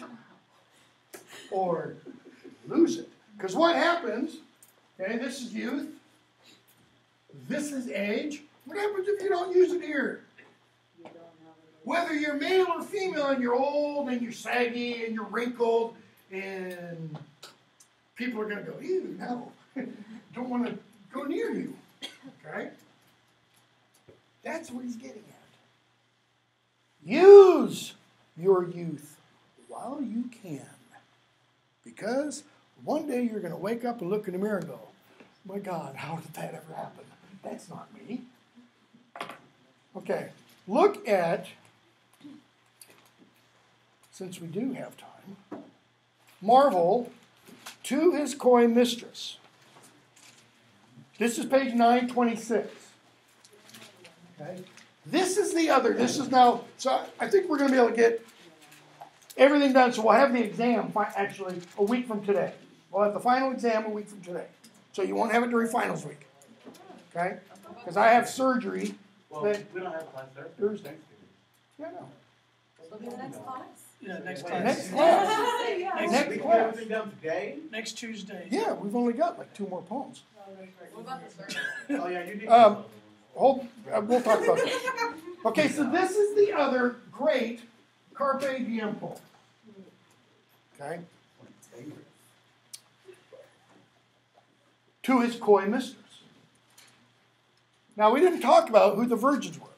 A: or lose it. Because what happens, okay, this is youth, this is age. What happens if you don't use it here? Whether you're male or female and you're old and you're saggy and you're wrinkled and people are going to go, ew, no, don't want to go near you. Okay? That's what he's getting at. Use your youth while you can. Because one day you're going to wake up and look in the mirror and go, my God, how did that ever happen? That's not me. Okay, look at, since we do have time, Marvel to his coy mistress. This is page 926. Okay, this is the other, this is now, so I think we're going to be able to get everything done. So we'll have the exam actually a week from today. We'll have the final exam a week from today. So you won't have it during finals week. Okay? Because I have surgery.
D: Well, we don't have class
A: Thursday. Yeah, no.
C: Will be the next class?
E: Yeah, next
A: Next
E: class.
A: class.
C: Yeah.
A: Next
D: We can
A: class.
D: get everything done today?
E: Next Tuesday.
A: Yeah, we've only got like 2 more poems.
C: What about the third?
D: Oh, yeah, you did.
A: We'll talk about this. Okay, so this is the other great Carpe Diem poem. Okay? To his coy mistress. Now, we didn't talk about who the virgins were.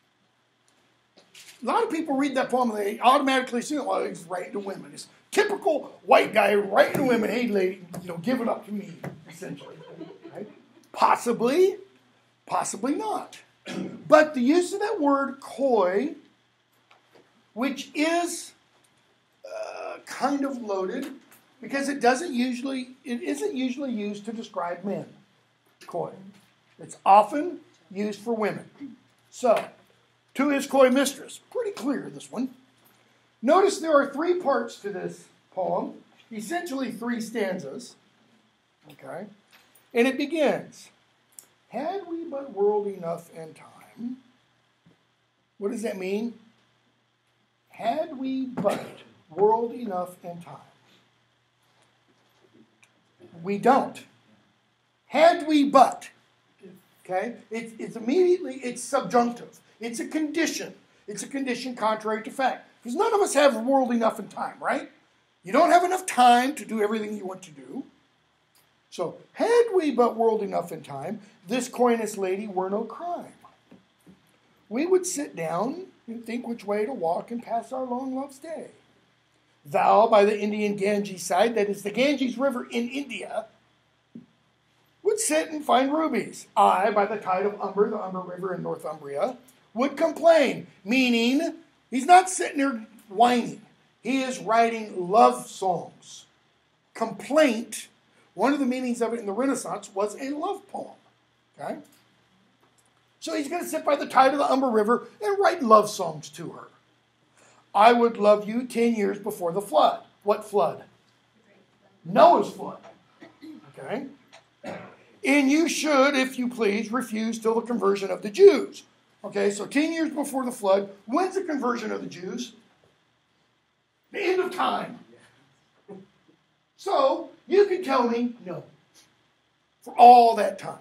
A: A lot of people read that poem and they automatically assume, well, he's writing to women. It's typical white guy writing to women, hey, lady, give it up to me, essentially. Right? Possibly, possibly not. But the use of that word coy, which is kind of loaded, because it isn't usually used to describe men. Coy. It's often used for women. So, to his coy mistress. Pretty clear, this one. Notice there are 3 parts to this poem. Essentially 3 stanzas. Okay? And it begins, had we but world enough and time. What does that mean? Had we but world enough and time. We don't. Had we but. Okay? It's immediately, it's subjunctive. It's a condition. It's a condition contrary to fact. Because none of us have world enough in time, right? You don't have enough time to do everything you want to do. So, had we but world enough in time, this coyness lady were no crime. We would sit down and think which way to walk and pass our long love's day. Thou by the Indian Ganges side, that is the Ganges River in India, would sit and find rubies. I, by the tide of Umber, the Umber River in Northumbria, would complain. Meaning, he's not sitting there whining. He is writing love songs. Complaint, one of the meanings of it in the Renaissance was a love poem. Okay? So he's going to sit by the tide of the Umber River and write love songs to her. I would love you 10 years before the flood. What flood? Noah's flood. Okay? And you should, if you please, refuse till the conversion of the Jews. Okay, so 10 years before the flood, when's the conversion of the Jews? The end of time. So, you can tell me no. For all that time.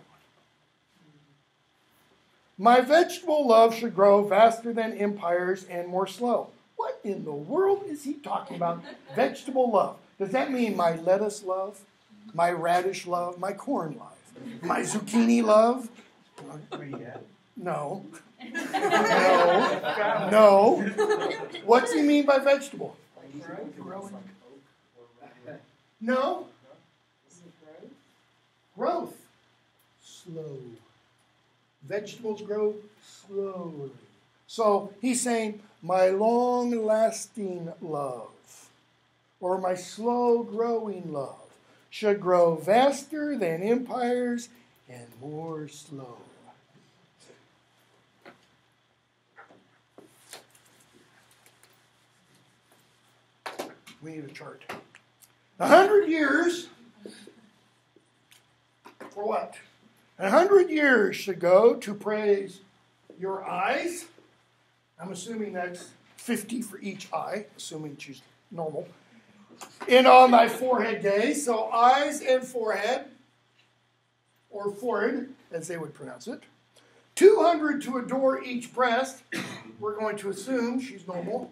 A: My vegetable love should grow faster than empires and more slow. What in the world is he talking about? Vegetable love. Does that mean my lettuce love? My radish love? My corn love? My zucchini love? No. No. What's he mean by vegetable? No. Growth. Slow. Vegetables grow slowly. So he's saying, my long-lasting love, or my slow-growing love, should grow faster than empires and more slow. We need a chart. 100 years, for what? 100 years should go to praise your eyes. I'm assuming that's 50 for each eye, assuming she's normal. And on thy forehead days, so eyes and forehead, or forehead, as they would pronounce it. 200 to adore each breast. We're going to assume she's normal.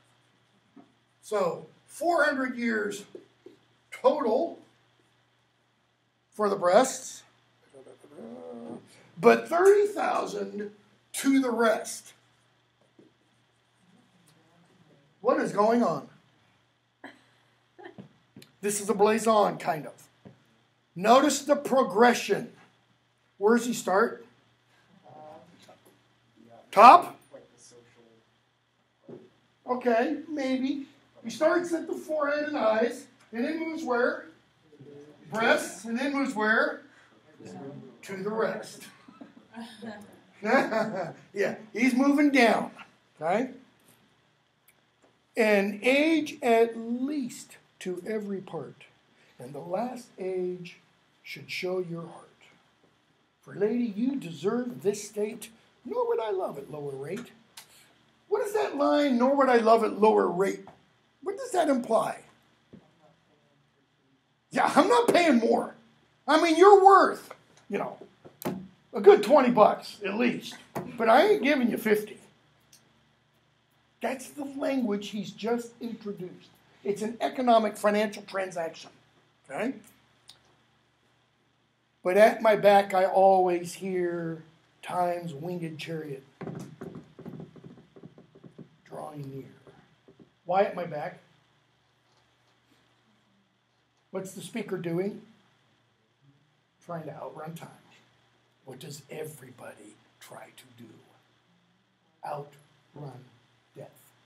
A: So 400 years total for the breasts, but 30,000 to the rest. What is going on? This is a blazon, kind of. Notice the progression. Where does he start? Top? Okay, maybe. He starts at the forehead and eyes, and then moves where? Breasts, and then moves where? To the rest. Yeah, he's moving down. Okay? An age at least to every part, and the last age should show your heart. For lady, you deserve this state, nor would I love at lower rate. What is that line, nor would I love at lower rate? What does that imply? Yeah, I'm not paying more. I mean, you're worth, a good $20 at least. But I ain't giving you 50. That's the language he's just introduced. It's an economic financial transaction. Okay? But at my back I always hear time's winged chariot drawing near. Why at my back? What's the speaker doing? Trying to outrun time. What does everybody try to do? Outrun death.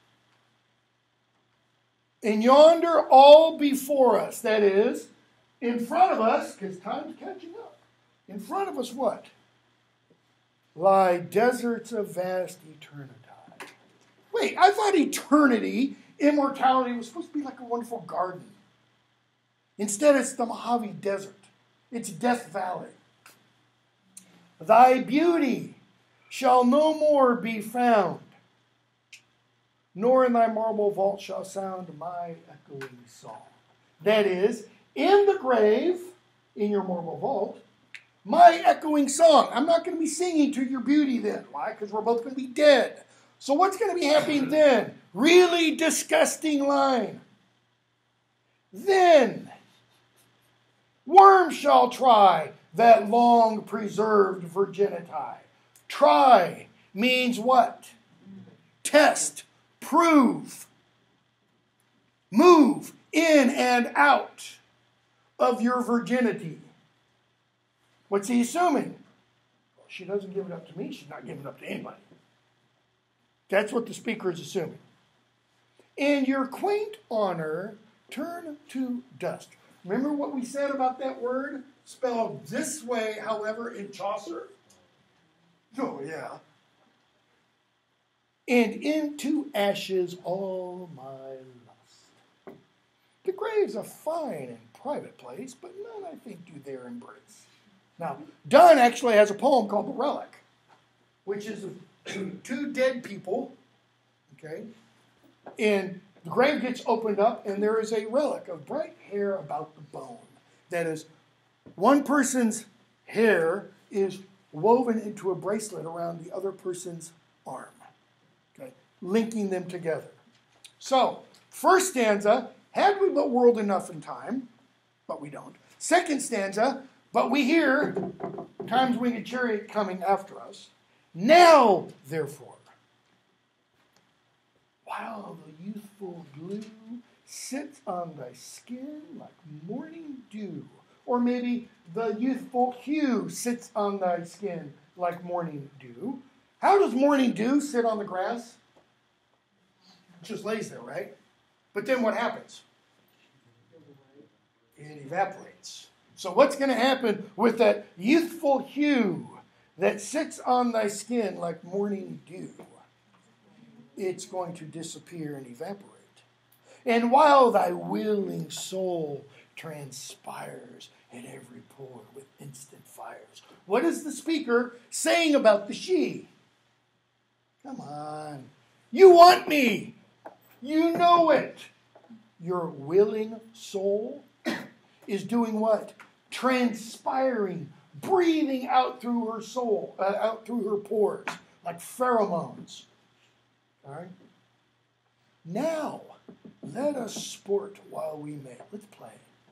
A: And yonder all before us, that is, in front of us, because time's catching up. In front of us what? Lie deserts of vast eternity. Wait, I thought eternity, immortality, was supposed to be like a wonderful garden. Instead, it's the Mojave Desert. It's Death Valley. Thy beauty shall no more be found, nor in thy marble vault shall sound my echoing song. That is, in the grave, in your marble vault, my echoing song. I'm not going to be singing to your beauty then. Why? Because we're both going to be dead. So what's going to be happening then? Really disgusting line. Then worms shall try that long preserved virginity. Try means what? Test, prove. move in and out of your virginity. What's he assuming? Well, she doesn't give it up to me. She's not giving it up to anybody. That's what the speaker is assuming. And your quaint honor turn to dust. Remember what we said about that word? Spelled this way, however, in Chaucer? Oh, yeah. And into ashes all my lust. The grave's a fine and private place, but none, I think, do there embrace. Now, Donne actually has a poem called The Relic, which is two dead people, okay? And the grave gets opened up, and there is a relic of bright hair about the bone. That is, one person's hair is woven into a bracelet around the other person's arm, okay, linking them together. So, first stanza, had we but whirled enough in time, but we don't. Second stanza, but we hear time's winged chariot coming after us. Now, therefore, while the youthful glue sits on thy skin like morning dew, or maybe the youthful hue sits on thy skin like morning dew. How does morning dew sit on the grass? It just lays there, right? But then what happens? It evaporates. So what's going to happen with that youthful hue that sits on thy skin like morning dew? It's going to disappear and evaporate. And while thy willing soul transpires at every pore with instant fires, what is the speaker saying about the she? Come on. You want me. You know it. Your willing soul is doing what? Transpiring, breathing out through her soul, out through her pores, like pheromones. All right? Now, let us sport while we may. Let's play.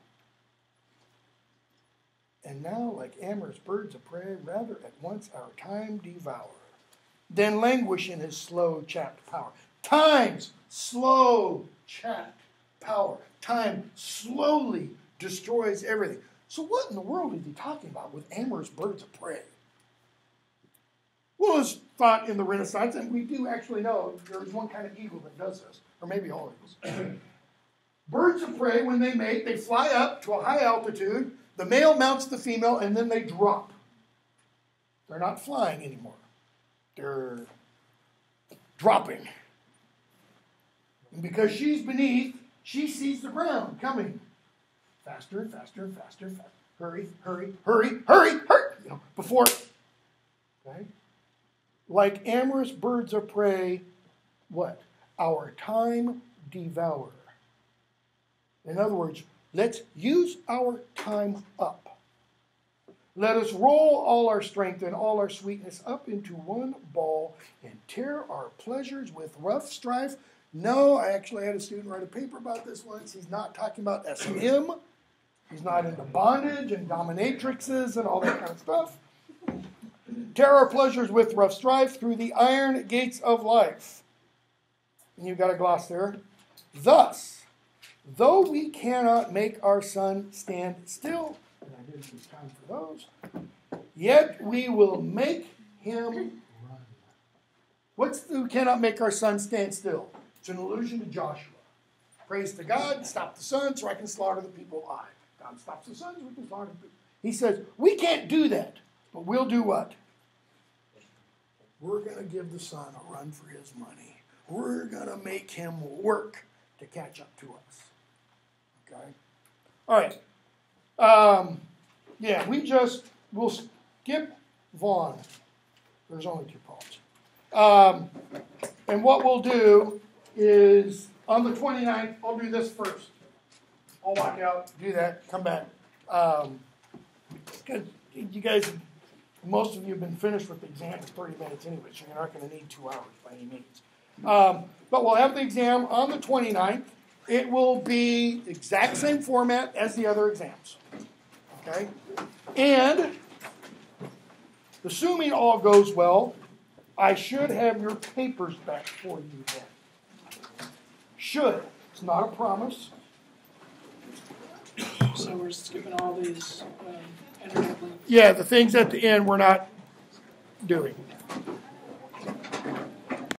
A: And now, like amorous birds of prey, rather at once our time devour, than languish in his slow chapped power. Time's slow chapped power. Time slowly destroys everything. So what in the world is he talking about with amorous birds of prey? Well, it's thought in the Renaissance, and we do actually know there's one kind of eagle that does this, or maybe all eagles. Birds of prey, when they mate, they fly up to a high altitude, the male mounts the female, and then they drop. They're not flying anymore. They're dropping. And because she's beneath, she sees the ground coming. Faster and faster and faster and faster. Hurry, hurry, hurry, hurry, hurry. You know, before, okay? Like amorous birds of prey, what? Our time devour. In other words, let's use our time up. Let us roll all our strength and all our sweetness up into one ball and tear our pleasures with rough strife. No, I actually had a student write a paper about this once. He's not talking about S&M. He's not into bondage and dominatrixes and all that kind of stuff. Tear our pleasures with rough strife through the iron gates of life. And you've got a gloss there. Thus, though we cannot make our sun stand still, and I didn't have time for those, yet we will make him run. What's the we cannot make our sun stand still? It's an allusion to Joshua. Praise to God, stop the sun so I can slaughter the people of Ai. God stops the sun so we can slaughter the people. He says, we can't do that, but we'll do what? We're going to give the sun a run for his money. We're going to make him work to catch up to us. Okay? All right. We'll skip Vaughn. There's only 2 poems. And what we'll do is, on the 29th, I'll do this first. I'll walk out, do that, come back. You guys, most of you have been finished with the exam in 30 minutes anyway, so you're not going to need 2 hours by any means. But we'll have the exam on the 29th. It will be the exact same format as the other exams. Okay? And, assuming all goes well, I should have your papers back for you then. Should. It's not a promise.
E: So we're skipping all these internet links.
A: Yeah, the things at the end we're not doing.